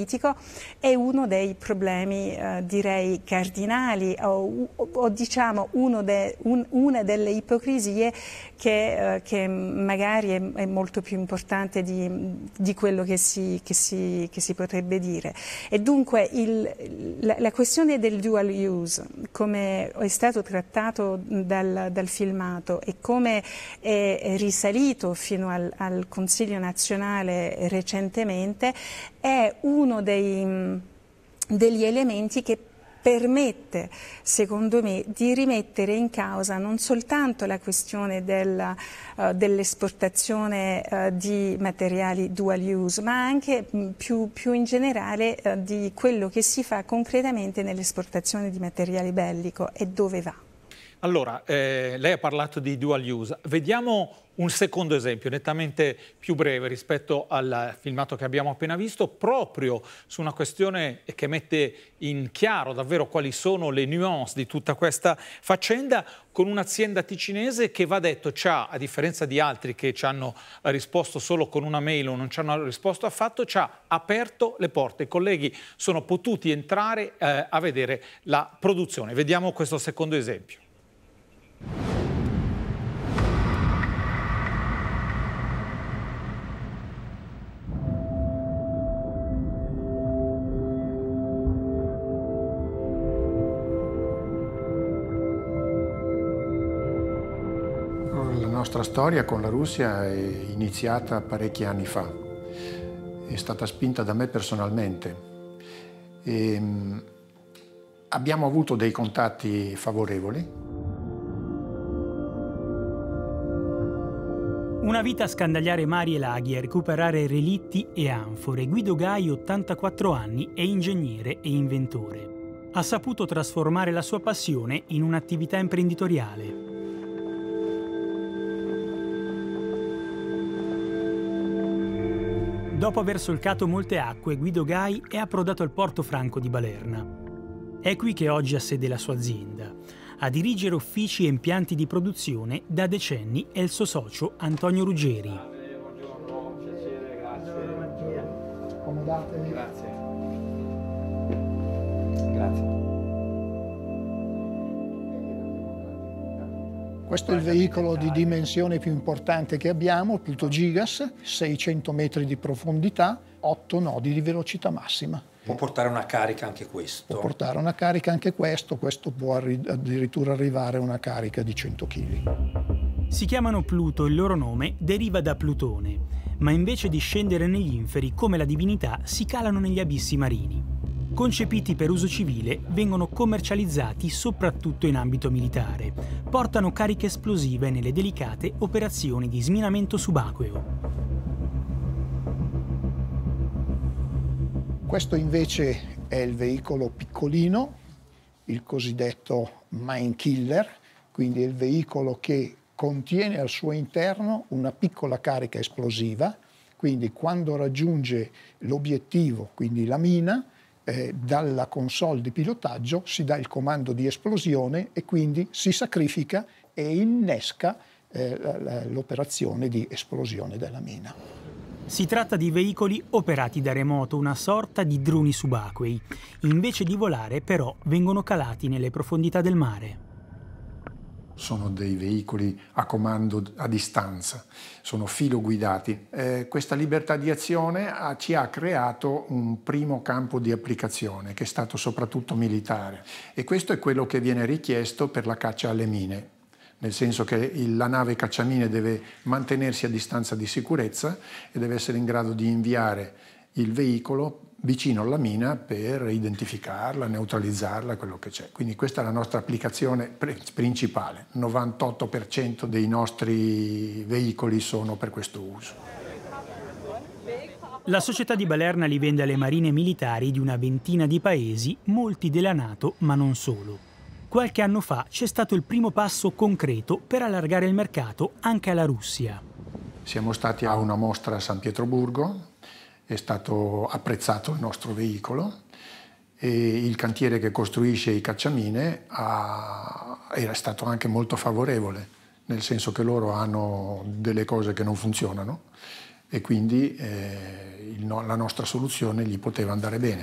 politico, è uno dei problemi eh, direi cardinali o, o, o diciamo uno de, un, una delle ipocrisie che, eh, che magari è, è molto più importante di, di quello che si, che, si, che si potrebbe dire. E dunque il, la, la questione del dual use, come è stato trattato dal, dal filmato e come è risalito fino al, al Consiglio nazionale recentemente, è uno dei, degli elementi che permette, secondo me, di rimettere in causa non soltanto la questione del, uh, dell'esportazione uh, di materiali dual use, ma anche mh, più, più in generale uh, di quello che si fa concretamente nell'esportazione di materiale bellico e dove va. Allora, eh, lei ha parlato di dual use. Vediamo un secondo esempio, nettamente più breve rispetto al filmato che abbiamo appena visto, proprio su una questione che mette in chiaro davvero quali sono le nuance di tutta questa faccenda, con un'azienda ticinese che, va detto, ci ha, a differenza di altri che ci hanno risposto solo con una mail o non ci hanno risposto affatto, ci ha aperto le porte. I colleghi sono potuti entrare eh, a vedere la produzione. Vediamo questo secondo esempio. La nostra storia con la Russia è iniziata parecchi anni fa, è stata spinta da me personalmente e abbiamo avuto dei contatti favorevoli. Una vita a scandagliare mari e laghi, a recuperare relitti e anfore. Guido Gai, ottantaquattro anni, è ingegnere e inventore. Ha saputo trasformare la sua passione in un'attività imprenditoriale. Dopo aver solcato molte acque, Guido Gai è approdato al porto franco di Balerna. È qui che oggi ha sede la sua azienda. A dirigere uffici e impianti di produzione da decenni è il suo socio Antonio Ruggeri. Buongiorno, piacere, grazie. Accomodatevi. Grazie. Grazie. Questo è il veicolo di dimensione più importante che abbiamo, Pluto Gigas, seicento metri di profondità, otto nodi di velocità massima. Può portare una carica anche questo? Può portare una carica anche questo, questo può arri- addirittura arrivare a una carica di cento chili. Si chiamano Pluto, il loro nome deriva da Plutone, ma invece di scendere negli inferi come la divinità si calano negli abissi marini. Concepiti per uso civile, vengono commercializzati soprattutto in ambito militare. Portano cariche esplosive nelle delicate operazioni di sminamento subacqueo. Questo invece è il veicolo piccolino, il cosiddetto Mine Killer, quindi è il veicolo che contiene al suo interno una piccola carica esplosiva, quindi quando raggiunge l'obiettivo, quindi la mina, eh, dalla console di pilotaggio si dà il comando di esplosione e quindi si sacrifica e innesca eh, l'operazione di esplosione della mina. Si tratta di veicoli operati da remoto, una sorta di droni subacquei. Invece di volare, però, vengono calati nelle profondità del mare. Sono dei veicoli a comando a distanza, sono filoguidati. Eh, questa libertà di azione ha, ci ha creato un primo campo di applicazione, che è stato soprattutto militare. E questo è quello che viene richiesto per la caccia alle mine. Nel senso che il, la nave cacciamine deve mantenersi a distanza di sicurezza e deve essere in grado di inviare il veicolo vicino alla mina per identificarla, neutralizzarla, quello che c'è. Quindi questa è la nostra applicazione principale. Il novantotto per cento dei nostri veicoli sono per questo uso. La società di Balerna li vende alle marine militari di una ventina di paesi, molti della NATO, ma non solo. Qualche anno fa c'è stato il primo passo concreto per allargare il mercato anche alla Russia. Siamo stati a una mostra a San Pietroburgo, è stato apprezzato il nostro veicolo e il cantiere che costruisce i cacciamine ha, era stato anche molto favorevole, nel senso che loro hanno delle cose che non funzionano e quindi eh, il no, la nostra soluzione gli poteva andare bene.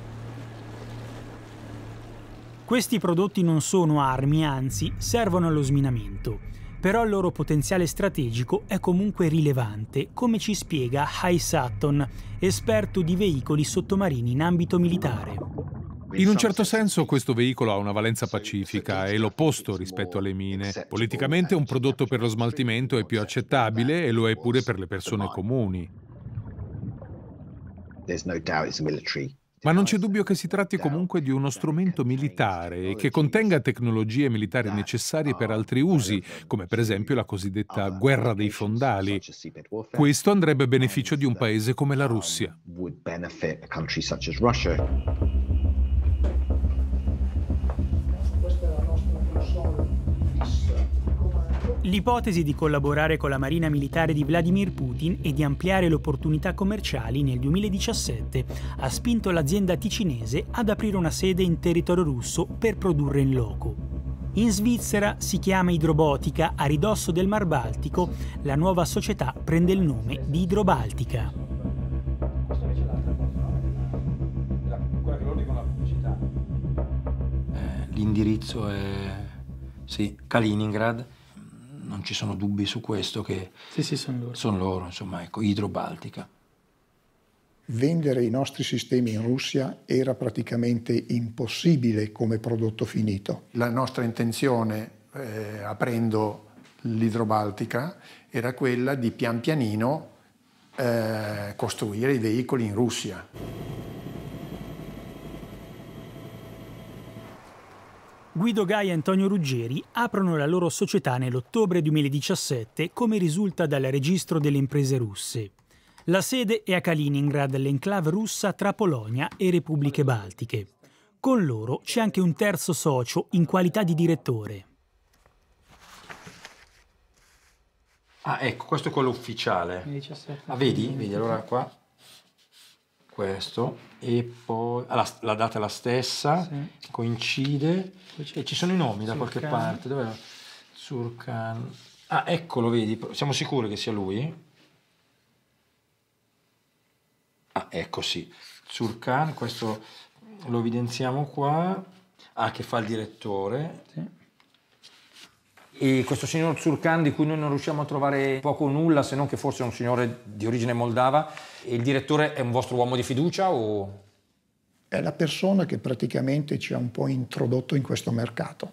Questi prodotti non sono armi, anzi servono allo sminamento. Però il loro potenziale strategico è comunque rilevante, come ci spiega Hai Sutton, esperto di veicoli sottomarini in ambito militare. In un certo senso questo veicolo ha una valenza pacifica, è l'opposto rispetto alle mine. Politicamente un prodotto per lo smaltimento è più accettabile e lo è pure per le persone comuni. Ma non c'è dubbio che si tratti comunque di uno strumento militare e che contenga tecnologie militari necessarie per altri usi, come per esempio la cosiddetta guerra dei fondali. Questo andrebbe a beneficio di un paese come la Russia. L'ipotesi di collaborare con la marina militare di Vladimir Putin e di ampliare le opportunità commerciali nel duemiladiciassette ha spinto l'azienda ticinese ad aprire una sede in territorio russo per produrre in loco. In Svizzera si chiama Idrobotica, a ridosso del Mar Baltico la nuova società prende il nome di Idrobaltica. L'indirizzo è sì, Kaliningrad. Non ci sono dubbi su questo, che sì, sì, sono loro. Sono loro, insomma, ecco, Idrobaltica. Vendere i nostri sistemi in Russia era praticamente impossibile come prodotto finito. La nostra intenzione, eh, aprendo l'Idrobaltica, era quella di pian pianino eh, costruire i veicoli in Russia. Guido Gai e Antonio Ruggeri aprono la loro società nell'ottobre duemiladiciassette, come risulta dal registro delle imprese russe. La sede è a Kaliningrad, l'enclave russa tra Polonia e Repubbliche Baltiche. Con loro c'è anche un terzo socio in qualità di direttore. Ah, ecco, questo è quello ufficiale. Ah, vedi? Vedi, allora qua questo, e poi ah, la, la data è la stessa, sì. Coincide, e ci sono i nomi da qualche parte. Dov'è? Surkan. Ah, eccolo, vedi, siamo sicuri che sia lui? Ah, ecco, sì. Surkan, questo lo evidenziamo qua. Ah, che fa il direttore. Sì. E questo signor Surkan, di cui noi non riusciamo a trovare poco o nulla, se non che forse è un signore di origine moldava, e il direttore è un vostro uomo di fiducia o...? È la persona che praticamente ci ha un po' introdotto in questo mercato.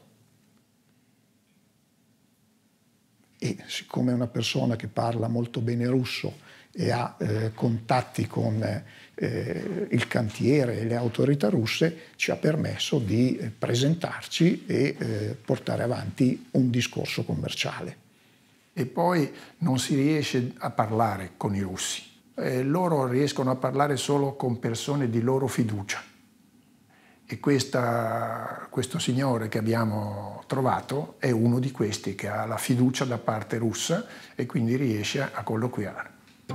E siccome è una persona che parla molto bene russo e ha eh, contatti con eh, il cantiere e le autorità russe, ci ha permesso di eh, presentarci e eh, portare avanti un discorso commerciale. E poi non si riesce a parlare con i russi. Eh, loro riescono a parlare solo con persone di loro fiducia. E questa, questo signore che abbiamo trovato è uno di questi che ha la fiducia da parte russa e quindi riesce a colloquiare.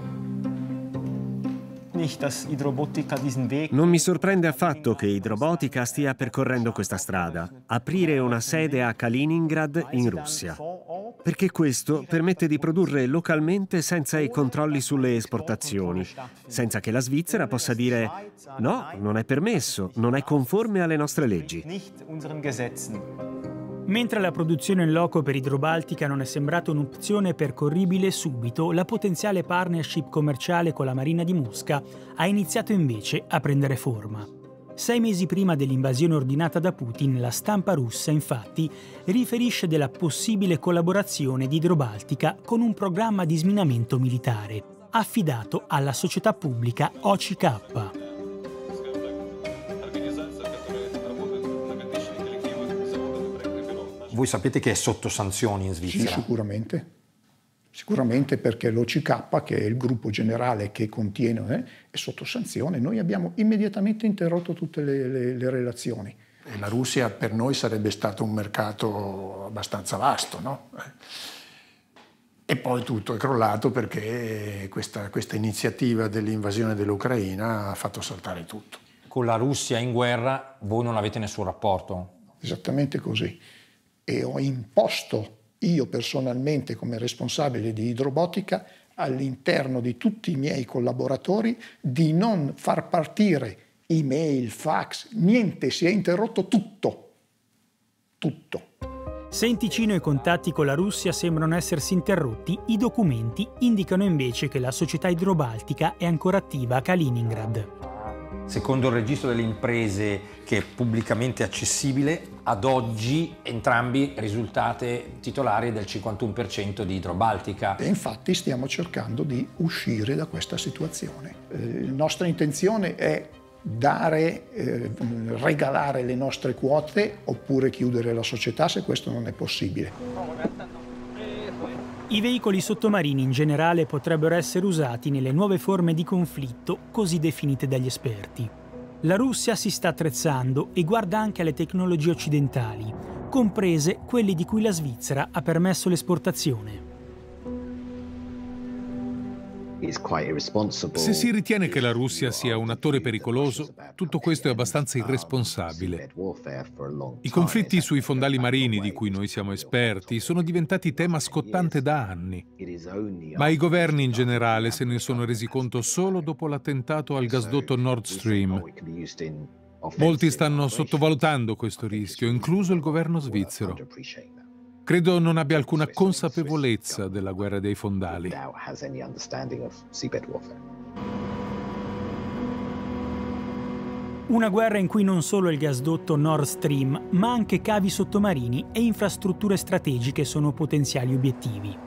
Non mi sorprende affatto che Idrobotica stia percorrendo questa strada, aprire una sede a Kaliningrad in Russia, perché questo permette di produrre localmente senza i controlli sulle esportazioni, senza che la Svizzera possa dire no, non è permesso, non è conforme alle nostre leggi. Mentre la produzione in loco per Idrobaltica non è sembrata un'opzione percorribile subito, la potenziale partnership commerciale con la Marina di Mosca ha iniziato invece a prendere forma. Sei mesi prima dell'invasione ordinata da Putin, la stampa russa, infatti, riferisce della possibile collaborazione di Idrobaltica con un programma di sminamento militare, affidato alla società pubblica O C K. Voi sapete che è sotto sanzioni in Svizzera? Sì, sicuramente. Sicuramente perché l'O C K, che è il gruppo generale che contiene, eh, è sotto sanzione. Noi abbiamo immediatamente interrotto tutte le, le, le relazioni. E la Russia per noi sarebbe stato un mercato abbastanza vasto, no? E poi tutto è crollato perché questa, questa iniziativa dell'invasione dell'Ucraina ha fatto saltare tutto. Con la Russia in guerra voi non avete nessun rapporto? Esattamente così. E ho imposto io personalmente come responsabile di Idrobotica all'interno di tutti i miei collaboratori di non far partire email, fax, niente, si è interrotto tutto, tutto. Se in Ticino i contatti con la Russia sembrano essersi interrotti, i documenti indicano invece che la società idrobaltica è ancora attiva a Kaliningrad. Secondo il registro delle imprese, che è pubblicamente accessibile, ad oggi entrambi risultate titolari del cinquantuno per cento di Idrobaltica. E infatti stiamo cercando di uscire da questa situazione. Eh, la nostra intenzione è dare, eh, regalare le nostre quote oppure chiudere la società se questo non è possibile. I veicoli sottomarini in generale potrebbero essere usati nelle nuove forme di conflitto così definite dagli esperti. La Russia si sta attrezzando e guarda anche alle tecnologie occidentali, comprese quelle di cui la Svizzera ha permesso l'esportazione. Se si ritiene che la Russia sia un attore pericoloso, tutto questo è abbastanza irresponsabile. I conflitti sui fondali marini, di cui noi siamo esperti, sono diventati tema scottante da anni. Ma i governi in generale se ne sono resi conto solo dopo l'attentato al gasdotto Nord Stream. Molti stanno sottovalutando questo rischio, incluso il governo svizzero. Credo non abbia alcuna consapevolezza della guerra dei fondali. Una guerra in cui non solo il gasdotto Nord Stream, ma anche cavi sottomarini e infrastrutture strategiche sono potenziali obiettivi.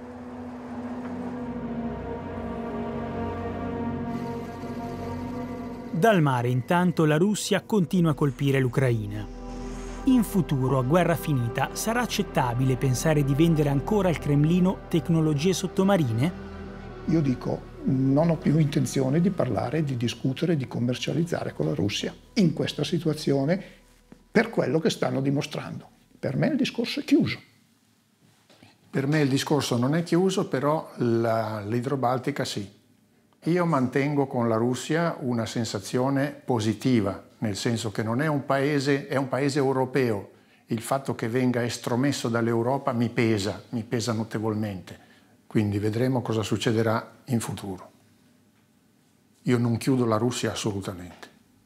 Dal mare, intanto, la Russia continua a colpire l'Ucraina. In futuro, a guerra finita, sarà accettabile pensare di vendere ancora al Cremlino tecnologie sottomarine? Io dico, non ho più intenzione di parlare, di discutere, di commercializzare con la Russia in questa situazione per quello che stanno dimostrando. Per me il discorso è chiuso. Per me il discorso non è chiuso, però l'idrobaltica sì. Io mantengo con la Russia una sensazione positiva, nel senso che non è un paese, è un paese europeo. Il fatto che venga estromesso dall'Europa mi pesa, mi pesa notevolmente. Quindi vedremo cosa succederà in futuro. Io non chiudo la Russia assolutamente.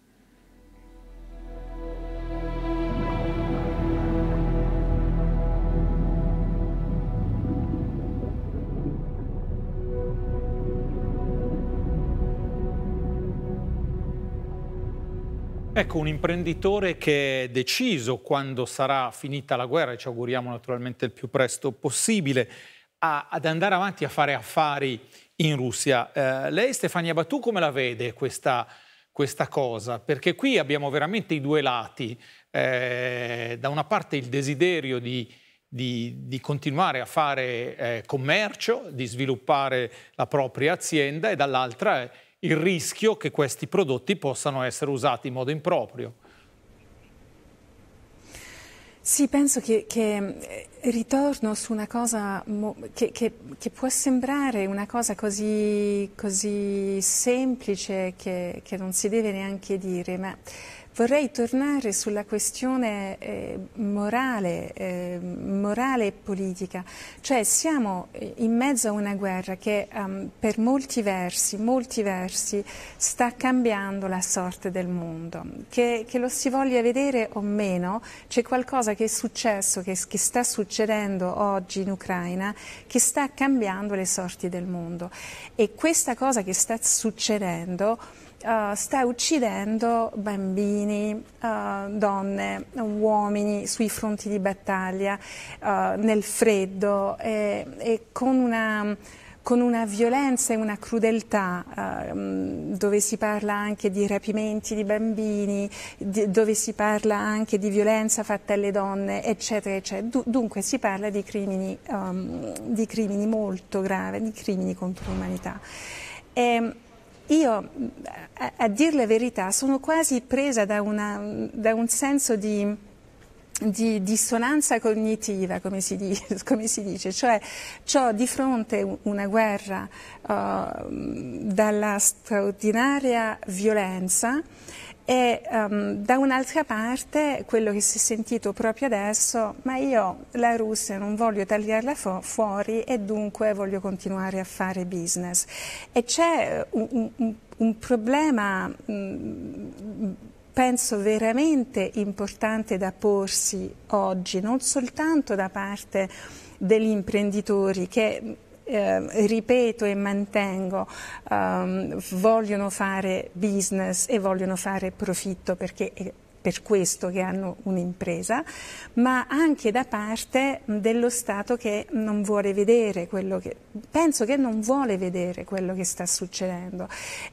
Ecco, un imprenditore che è deciso, quando sarà finita la guerra, e ci auguriamo naturalmente il più presto possibile, a, ad andare avanti a fare affari in Russia. Eh, lei, Stefania Batù, come la vede questa, questa cosa? Perché qui abbiamo veramente i due lati. Eh, da una parte il desiderio di, di, di continuare a fare eh, commercio, di sviluppare la propria azienda, e dall'altra il rischio che questi prodotti possano essere usati in modo improprio. Sì, penso che, che ritorno su una cosa che, che, che può sembrare una cosa così, così semplice che, che non si deve neanche dire, ma vorrei tornare sulla questione eh, morale, eh, morale e politica. Cioè siamo in mezzo a una guerra che um, per molti versi, molti versi sta cambiando la sorte del mondo. Che, che lo si voglia vedere o meno, c'è qualcosa che è successo, che, che sta succedendo oggi in Ucraina, che sta cambiando le sorti del mondo. E questa cosa che sta succedendo Uh, sta uccidendo bambini, uh, donne, uomini sui fronti di battaglia, uh, nel freddo e, e con, una, con una violenza e una crudeltà uh, dove si parla anche di rapimenti di bambini, di, dove si parla anche di violenza fatta alle donne, eccetera, eccetera. Du dunque si parla di crimini, um, di crimini molto gravi, di crimini contro l'umanità. Io, a, a dire la verità, sono quasi presa da, una, da un senso di, di dissonanza cognitiva, come si, di, come si dice, cioè ho di fronte una guerra uh, dalla straordinaria violenza E um, da un'altra parte quello che si è sentito proprio adesso, ma io la Russia non voglio tagliarla fu fuori e dunque voglio continuare a fare business. E c'è un, un, un problema, mh, penso veramente importante da porsi oggi, non soltanto da parte degli imprenditori che Eh, ripeto e mantengo, um, vogliono fare business e vogliono fare profitto perché è per questo che hanno un'impresa, ma anche da parte dello Stato che non vuole vedere quello che, penso che non vuole vedere quello che sta succedendo.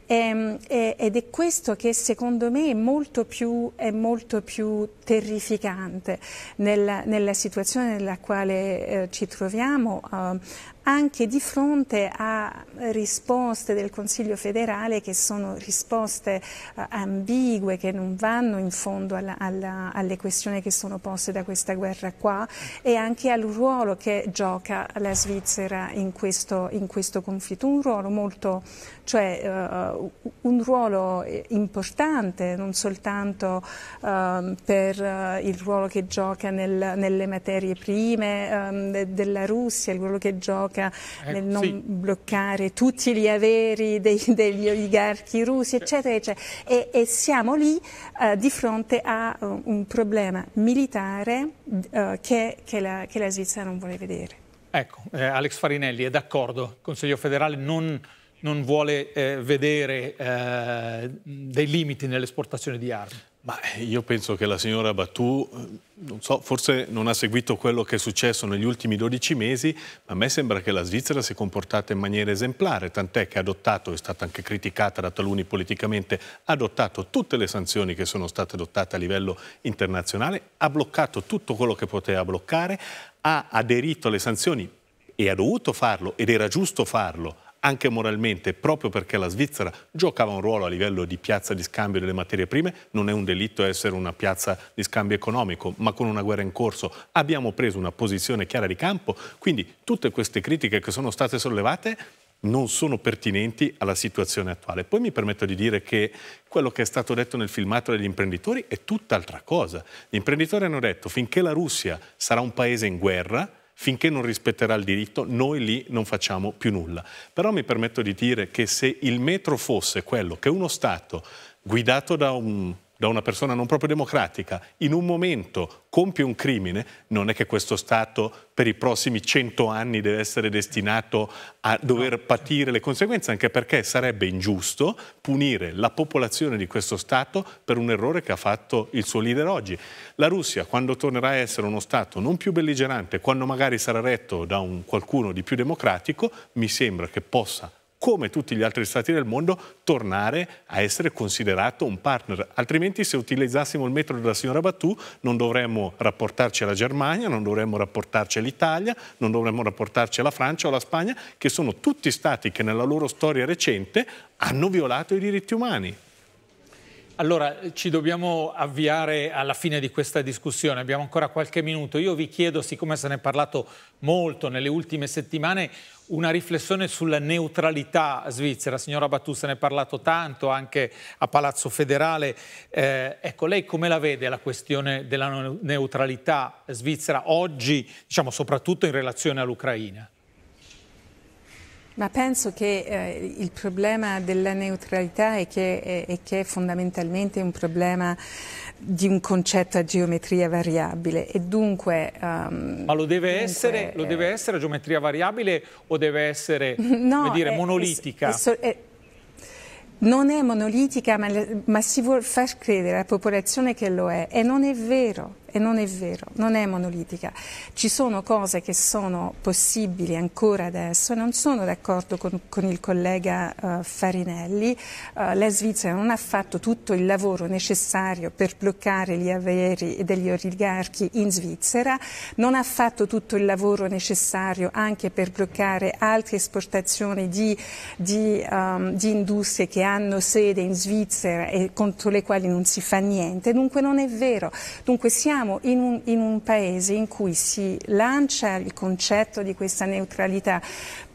E, e, ed è questo che secondo me è molto più, è molto più terrificante nella, nella situazione nella quale eh, ci troviamo, eh, anche di fronte a risposte del Consiglio federale che sono risposte uh, ambigue, che non vanno in fondo alla, alla, alle questioni che sono poste da questa guerra qua, e anche al ruolo che gioca la Svizzera in questo, in questo conflitto, un ruolo molto, cioè uh, un ruolo importante, non soltanto uh, per uh, il ruolo che gioca nel, nelle materie prime um, de, della Russia, il ruolo che gioca Eh, nel non sì. bloccare tutti gli averi dei, degli oligarchi russi, eccetera, eccetera. E, e siamo lì uh, di fronte a uh, un problema militare uh, che, che, la, che la Svizzera non vuole vedere. Ecco, eh, Alex Farinelli è d'accordo, il Consiglio federale non, non vuole eh, vedere eh, dei limiti nell'esportazione di armi. Ma io penso che la signora Batou, non so, forse non ha seguito quello che è successo negli ultimi dodici mesi, ma a me sembra che la Svizzera si è comportata in maniera esemplare, tant'è che ha adottato, è stata anche criticata da taluni politicamente, ha adottato tutte le sanzioni che sono state adottate a livello internazionale, ha bloccato tutto quello che poteva bloccare, ha aderito alle sanzioni e ha dovuto farlo ed era giusto farlo, anche moralmente, proprio perché la Svizzera giocava un ruolo a livello di piazza di scambio delle materie prime. Non è un delitto essere una piazza di scambio economico, ma con una guerra in corso abbiamo preso una posizione chiara di campo, quindi tutte queste critiche che sono state sollevate non sono pertinenti alla situazione attuale. Poi mi permetto di dire che quello che è stato detto nel filmato degli imprenditori è tutt'altra cosa. Gli imprenditori hanno detto: finché la Russia sarà un paese in guerra, finché non rispetterà il diritto, noi lì non facciamo più nulla. Però mi permetto di dire che se il metro fosse quello che uno Stato guidato da, un, da una persona non proprio democratica in un momento compie un crimine, non è che questo Stato per i prossimi cento anni deve essere destinato a dover patire le conseguenze, anche perché sarebbe ingiusto punire la popolazione di questo Stato per un errore che ha fatto il suo leader oggi. La Russia, quando tornerà a essere uno Stato non più belligerante, quando magari sarà retto da un qualcuno di più democratico, mi sembra che possa, come tutti gli altri stati del mondo, tornare a essere considerato un partner. Altrimenti, se utilizzassimo il metodo della signora Batou, non dovremmo rapportarci alla Germania, non dovremmo rapportarci all'Italia, non dovremmo rapportarci alla Francia o alla Spagna, che sono tutti stati che nella loro storia recente hanno violato i diritti umani. Allora, ci dobbiamo avviare alla fine di questa discussione, abbiamo ancora qualche minuto. Io vi chiedo, siccome se ne è parlato molto nelle ultime settimane, una riflessione sulla neutralità svizzera. Signora Batou, se ne è parlato tanto anche a Palazzo Federale. Eh, ecco, lei come la vede la questione della neutralità svizzera oggi, diciamo soprattutto in relazione all'Ucraina? Ma penso che eh, il problema della neutralità è che, è, è che è fondamentalmente un problema di un concetto a geometria variabile e dunque... Um, Ma lo deve, dunque, essere, lo deve essere a geometria variabile o deve essere, no, come dire, è, monolitica? È, è, è, non è monolitica, ma, ma si vuole far credere alla popolazione che lo è, e non è vero. E non è vero, non è monolitica. Ci sono cose che sono possibili ancora adesso, e non sono d'accordo con, con il collega uh, Farinelli. Uh, la Svizzera non ha fatto tutto il lavoro necessario per bloccare gli averi degli oligarchi in Svizzera, non ha fatto tutto il lavoro necessario anche per bloccare altre esportazioni di, di, um, di industrie che hanno sede in Svizzera e contro le quali non si fa niente. Dunque non è vero. Dunque siamo In un, in un paese in cui si lancia il concetto di questa neutralità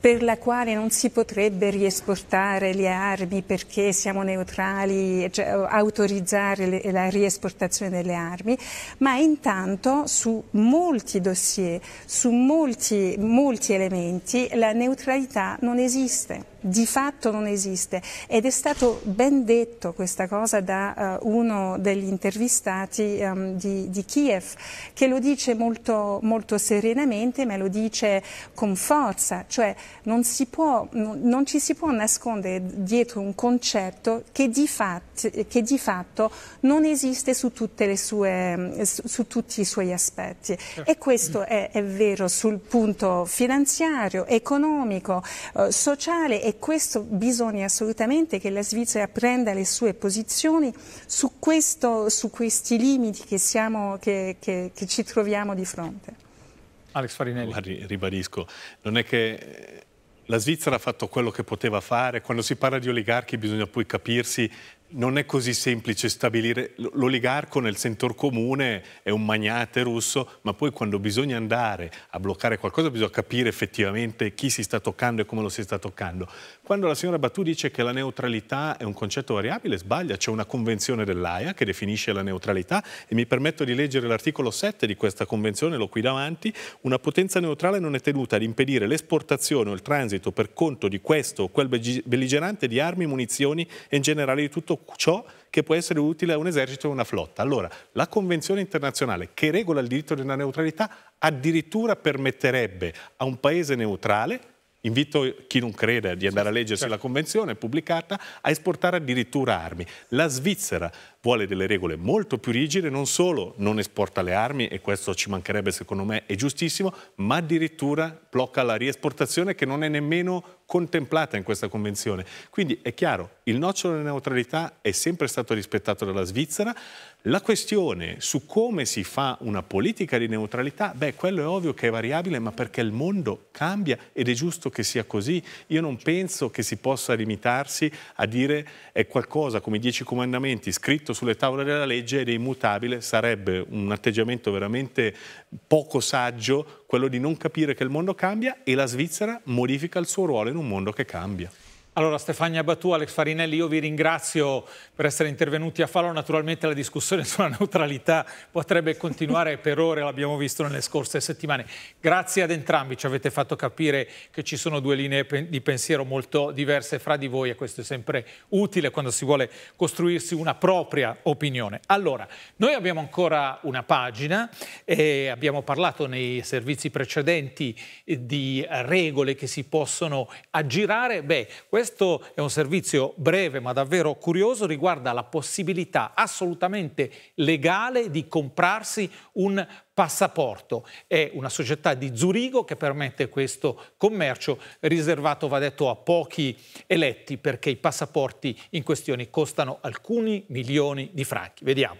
per la quale non si potrebbe riesportare le armi perché siamo neutrali, cioè autorizzare le, la riesportazione delle armi, ma intanto su molti dossier, su molti, molti elementi la neutralità non esiste. Di fatto non esiste, ed è stato ben detto questa cosa da uh, uno degli intervistati um, di, di Kiev, che lo dice molto, molto serenamente, ma lo dice con forza, cioè non, si può, non, non ci si può nascondere dietro un concetto che di, fatto, che di fatto non esiste su, tutte le sue, su, su tutti i suoi aspetti. E questo è, è vero sul punto finanziario, economico, uh, sociale, e questo bisogna assolutamente che la Svizzera prenda le sue posizioni su, questo, su questi limiti che, siamo, che, che, che ci troviamo di fronte. Alex Farinelli. Guardi, ribadisco, non è che la Svizzera ha fatto quello che poteva fare. Quando si parla di oligarchi bisogna poi capirsi. Non è così semplice stabilire. L'oligarco nel sentore comune è un magnate russo, ma poi quando bisogna andare a bloccare qualcosa bisogna capire effettivamente chi si sta toccando e come lo si sta toccando. Quando la signora Batù dice che la neutralità è un concetto variabile, sbaglia. C'è una convenzione dell'Aia che definisce la neutralità, e mi permetto di leggere l'articolo sette di questa convenzione, l'ho qui davanti. Una potenza neutrale non è tenuta ad impedire l'esportazione o il transito per conto di questo o quel belligerante di armi, munizioni e in generale di tutto ciò che può essere utile a un esercito o una flotta. Allora, la Convenzione internazionale che regola il diritto della neutralità addirittura permetterebbe a un paese neutrale, invito chi non crede di andare a leggersi certo. la Convenzione pubblicata, a esportare addirittura armi. La Svizzera vuole delle regole molto più rigide, non solo non esporta le armi, e questo ci mancherebbe secondo me, è giustissimo, ma addirittura blocca la riesportazione, che non è nemmeno contemplata in questa convenzione. Quindi è chiaro, il nocciolo della neutralità è sempre stato rispettato dalla Svizzera. La questione su come si fa una politica di neutralità, beh, quello è ovvio che è variabile, ma perché il mondo cambia ed è giusto che sia così. Io non penso che si possa limitarsi a dire è qualcosa come i Dieci Comandamenti scritto sulle tavole della legge ed è immutabile. Sarebbe un atteggiamento veramente poco saggio quello di non capire che il mondo cambia, e la Svizzera modifica il suo ruolo in un mondo che cambia. Allora, Stefania Batù, Alex Farinelli, io vi ringrazio per essere intervenuti a Falò. Naturalmente la discussione sulla neutralità potrebbe continuare per ore, l'abbiamo visto nelle scorse settimane. Grazie ad entrambi, ci avete fatto capire che ci sono due linee di pensiero molto diverse fra di voi, e questo è sempre utile quando si vuole costruirsi una propria opinione. Allora, noi abbiamo ancora una pagina e abbiamo parlato nei servizi precedenti di regole che si possono aggirare. Beh, questo è un servizio breve ma davvero curioso, riguarda la possibilità assolutamente legale di comprarsi un passaporto. È una società di Zurigo che permette questo commercio, riservato, va detto, a pochi eletti, perché i passaporti in questione costano alcuni milioni di franchi. Vediamo.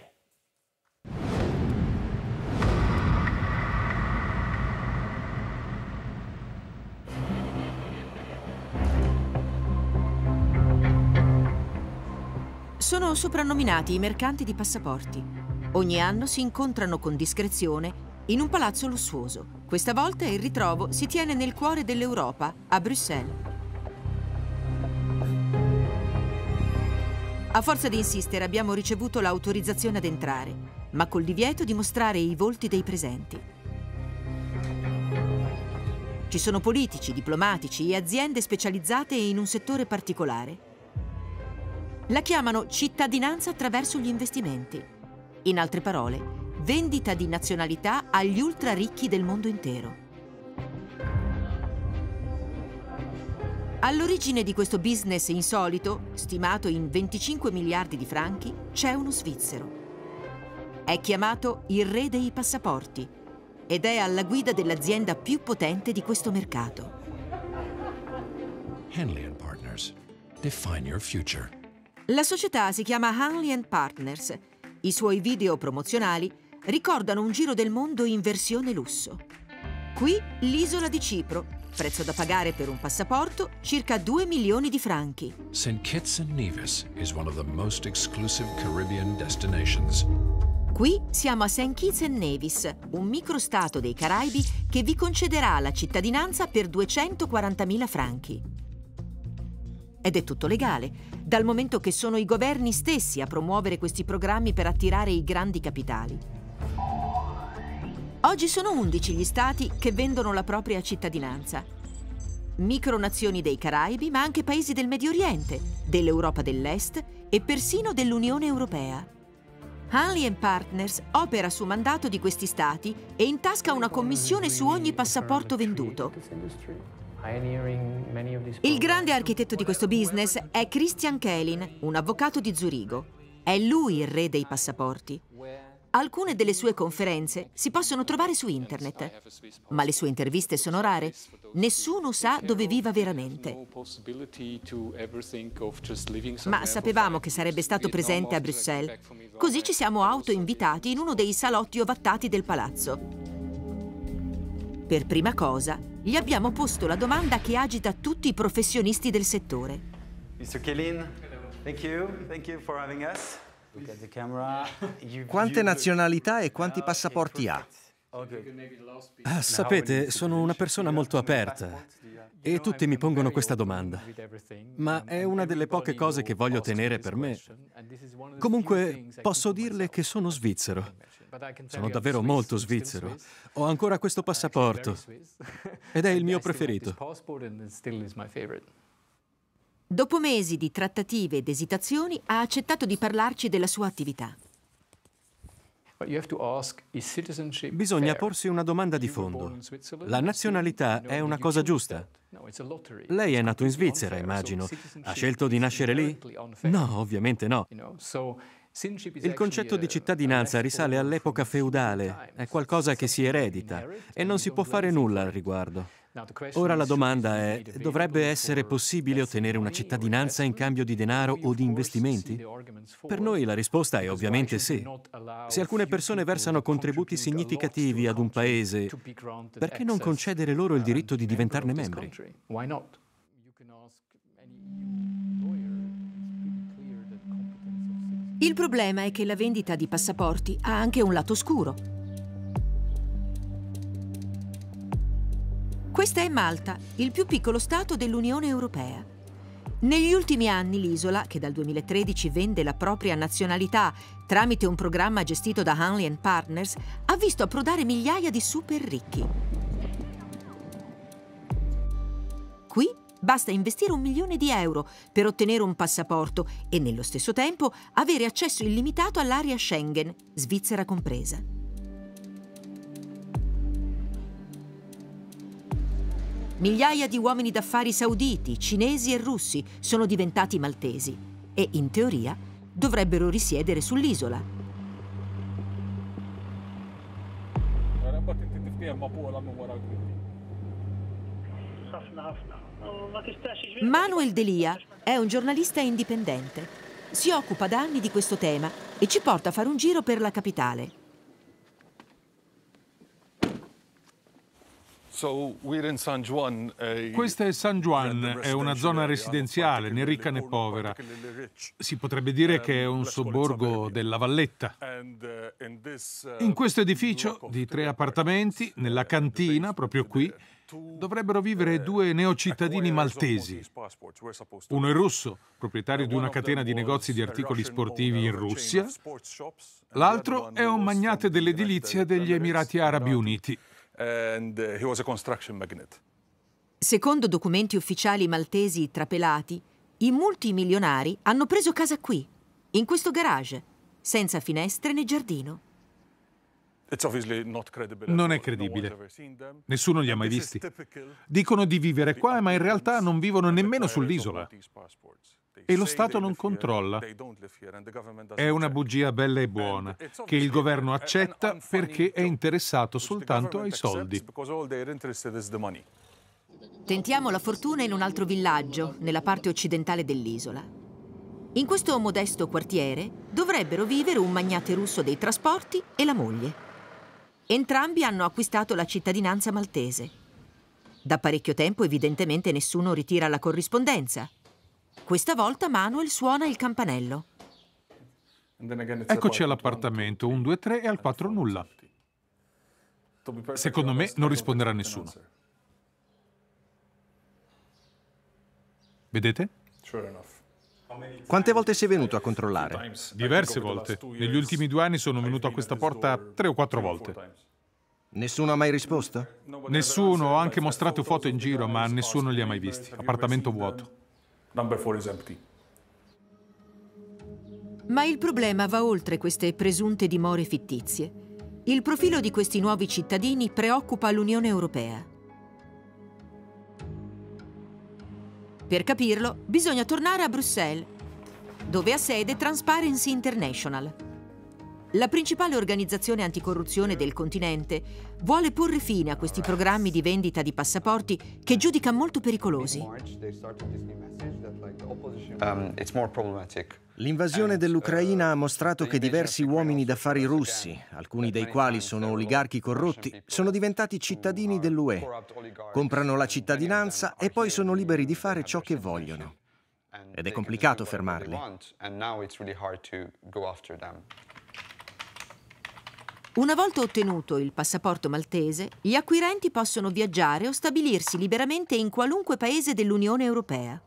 Sono soprannominati i mercanti di passaporti. Ogni anno si incontrano con discrezione in un palazzo lussuoso. Questa volta il ritrovo si tiene nel cuore dell'Europa, a Bruxelles. A forza di insistere abbiamo ricevuto l'autorizzazione ad entrare, ma col divieto di mostrare i volti dei presenti. Ci sono politici, diplomatici e aziende specializzate in un settore particolare. La chiamano cittadinanza attraverso gli investimenti. In altre parole, vendita di nazionalità agli ultra ricchi del mondo intero. All'origine di questo business insolito, stimato in venticinque miliardi di franchi, c'è uno svizzero. È chiamato il re dei passaporti ed è alla guida dell'azienda più potente di questo mercato. Hanley and Partners. Define your future. La società si chiama Hanley and Partners. I suoi video promozionali ricordano un giro del mondo in versione lusso. Qui l'isola di Cipro, prezzo da pagare per un passaporto circa due milioni di franchi. Saint Kitts and Nevis is one of the most exclusive Caribbean destinations. Qui siamo a Saint Kitts and Nevis, un microstato dei Caraibi che vi concederà la cittadinanza per duecentoquarantamila franchi. Ed è tutto legale, dal momento che sono i governi stessi a promuovere questi programmi per attirare i grandi capitali. Oggi sono undici gli stati che vendono la propria cittadinanza. Micronazioni dei Caraibi, ma anche paesi del Medio Oriente, dell'Europa dell'Est e persino dell'Unione Europea. Hanley and Partners opera su mandato di questi stati e intasca una commissione su ogni passaporto venduto. Il grande architetto di questo business è Christian Kehlin, un avvocato di Zurigo. È lui il re dei passaporti. Alcune delle sue conferenze si possono trovare su internet, ma le sue interviste sono rare. Nessuno sa dove viva veramente. Ma sapevamo che sarebbe stato presente a Bruxelles, così ci siamo autoinvitati in uno dei salotti ovattati del palazzo. Per prima cosa, gli abbiamo posto la domanda che agita tutti i professionisti del settore. mister Kehlin, thank you, thank you for having us. Quante nazionalità e quanti passaporti ha? Ah, sapete, sono una persona molto aperta e tutti mi pongono questa domanda, ma è una delle poche cose che voglio tenere per me. Comunque, posso dirle che sono svizzero. Sono davvero molto svizzero. Ho ancora questo passaporto ed è il mio preferito. Dopo mesi di trattative ed esitazioni, ha accettato di parlarci della sua attività. Bisogna porsi una domanda di fondo. La nazionalità è una cosa giusta? Lei è nato in Svizzera, immagino. Ha scelto di nascere lì? No, ovviamente no. Il concetto di cittadinanza risale all'epoca feudale, è qualcosa che si eredita e non si può fare nulla al riguardo. Ora la domanda è, dovrebbe essere possibile ottenere una cittadinanza in cambio di denaro o di investimenti? Per noi la risposta è ovviamente sì. Se alcune persone versano contributi significativi ad un paese, perché non concedere loro il diritto di diventarne membri? Il problema è che la vendita di passaporti ha anche un lato oscuro. Questa è Malta, il più piccolo stato dell'Unione Europea. Negli ultimi anni l'isola, che dal duemilatredici vende la propria nazionalità tramite un programma gestito da Hanley and Partners, ha visto approdare migliaia di super ricchi. Qui basta investire un milione di euro per ottenere un passaporto e nello stesso tempo avere accesso illimitato all'area Schengen, Svizzera compresa. Migliaia di uomini d'affari sauditi, cinesi e russi sono diventati maltesi e, in teoria, dovrebbero risiedere sull'isola. Manuel Delia è un giornalista indipendente. Si occupa da anni di questo tema e ci porta a fare un giro per la capitale. Questa è San Juan, è una zona residenziale, né ricca né povera. Si potrebbe dire che è un sobborgo della Valletta. In questo edificio di tre appartamenti, nella cantina, proprio qui, dovrebbero vivere due neocittadini maltesi. Uno è russo, proprietario di una catena di negozi di articoli sportivi in Russia. L'altro è un magnate dell'edilizia degli Emirati Arabi Uniti. And uh, he was a construction magnate. Secondo documenti ufficiali maltesi trapelati, i multimilionari hanno preso casa qui, in questo garage, senza finestre né giardino. Non è credibile. Nessuno li ha mai visti. Dicono di vivere qua, ma in realtà non vivono nemmeno sull'isola. E lo Stato non controlla. È una bugia bella e buona, che il governo accetta perché è interessato soltanto ai soldi. Tentiamo la fortuna in un altro villaggio, nella parte occidentale dell'isola. In questo modesto quartiere dovrebbero vivere un magnate russo dei trasporti e la moglie. Entrambi hanno acquistato la cittadinanza maltese. Da parecchio tempo evidentemente nessuno ritira la corrispondenza. Questa volta Manuel suona il campanello. Eccoci all'appartamento, un, due, tre e al quattro nulla. Secondo me non risponderà nessuno. Vedete? Quante volte sei venuto a controllare? Diverse volte. Negli ultimi due anni sono venuto a questa porta tre o quattro volte. Nessuno ha mai risposto? Nessuno, ho anche mostrato foto in giro, ma nessuno li ha mai visti. Appartamento vuoto. Ma il problema va oltre queste presunte dimore fittizie. Il profilo di questi nuovi cittadini preoccupa l'Unione Europea. Per capirlo, bisogna tornare a Bruxelles, dove ha sede Transparency International. La principale organizzazione anticorruzione del continente vuole porre fine a questi programmi di vendita di passaporti che giudica molto pericolosi. L'invasione dell'Ucraina ha mostrato che diversi uomini d'affari russi, alcuni dei quali sono oligarchi corrotti, sono diventati cittadini dell'U E, comprano la cittadinanza e poi sono liberi di fare ciò che vogliono. Ed è complicato fermarli. Una volta ottenuto il passaporto maltese, gli acquirenti possono viaggiare o stabilirsi liberamente in qualunque paese dell'Unione Europea.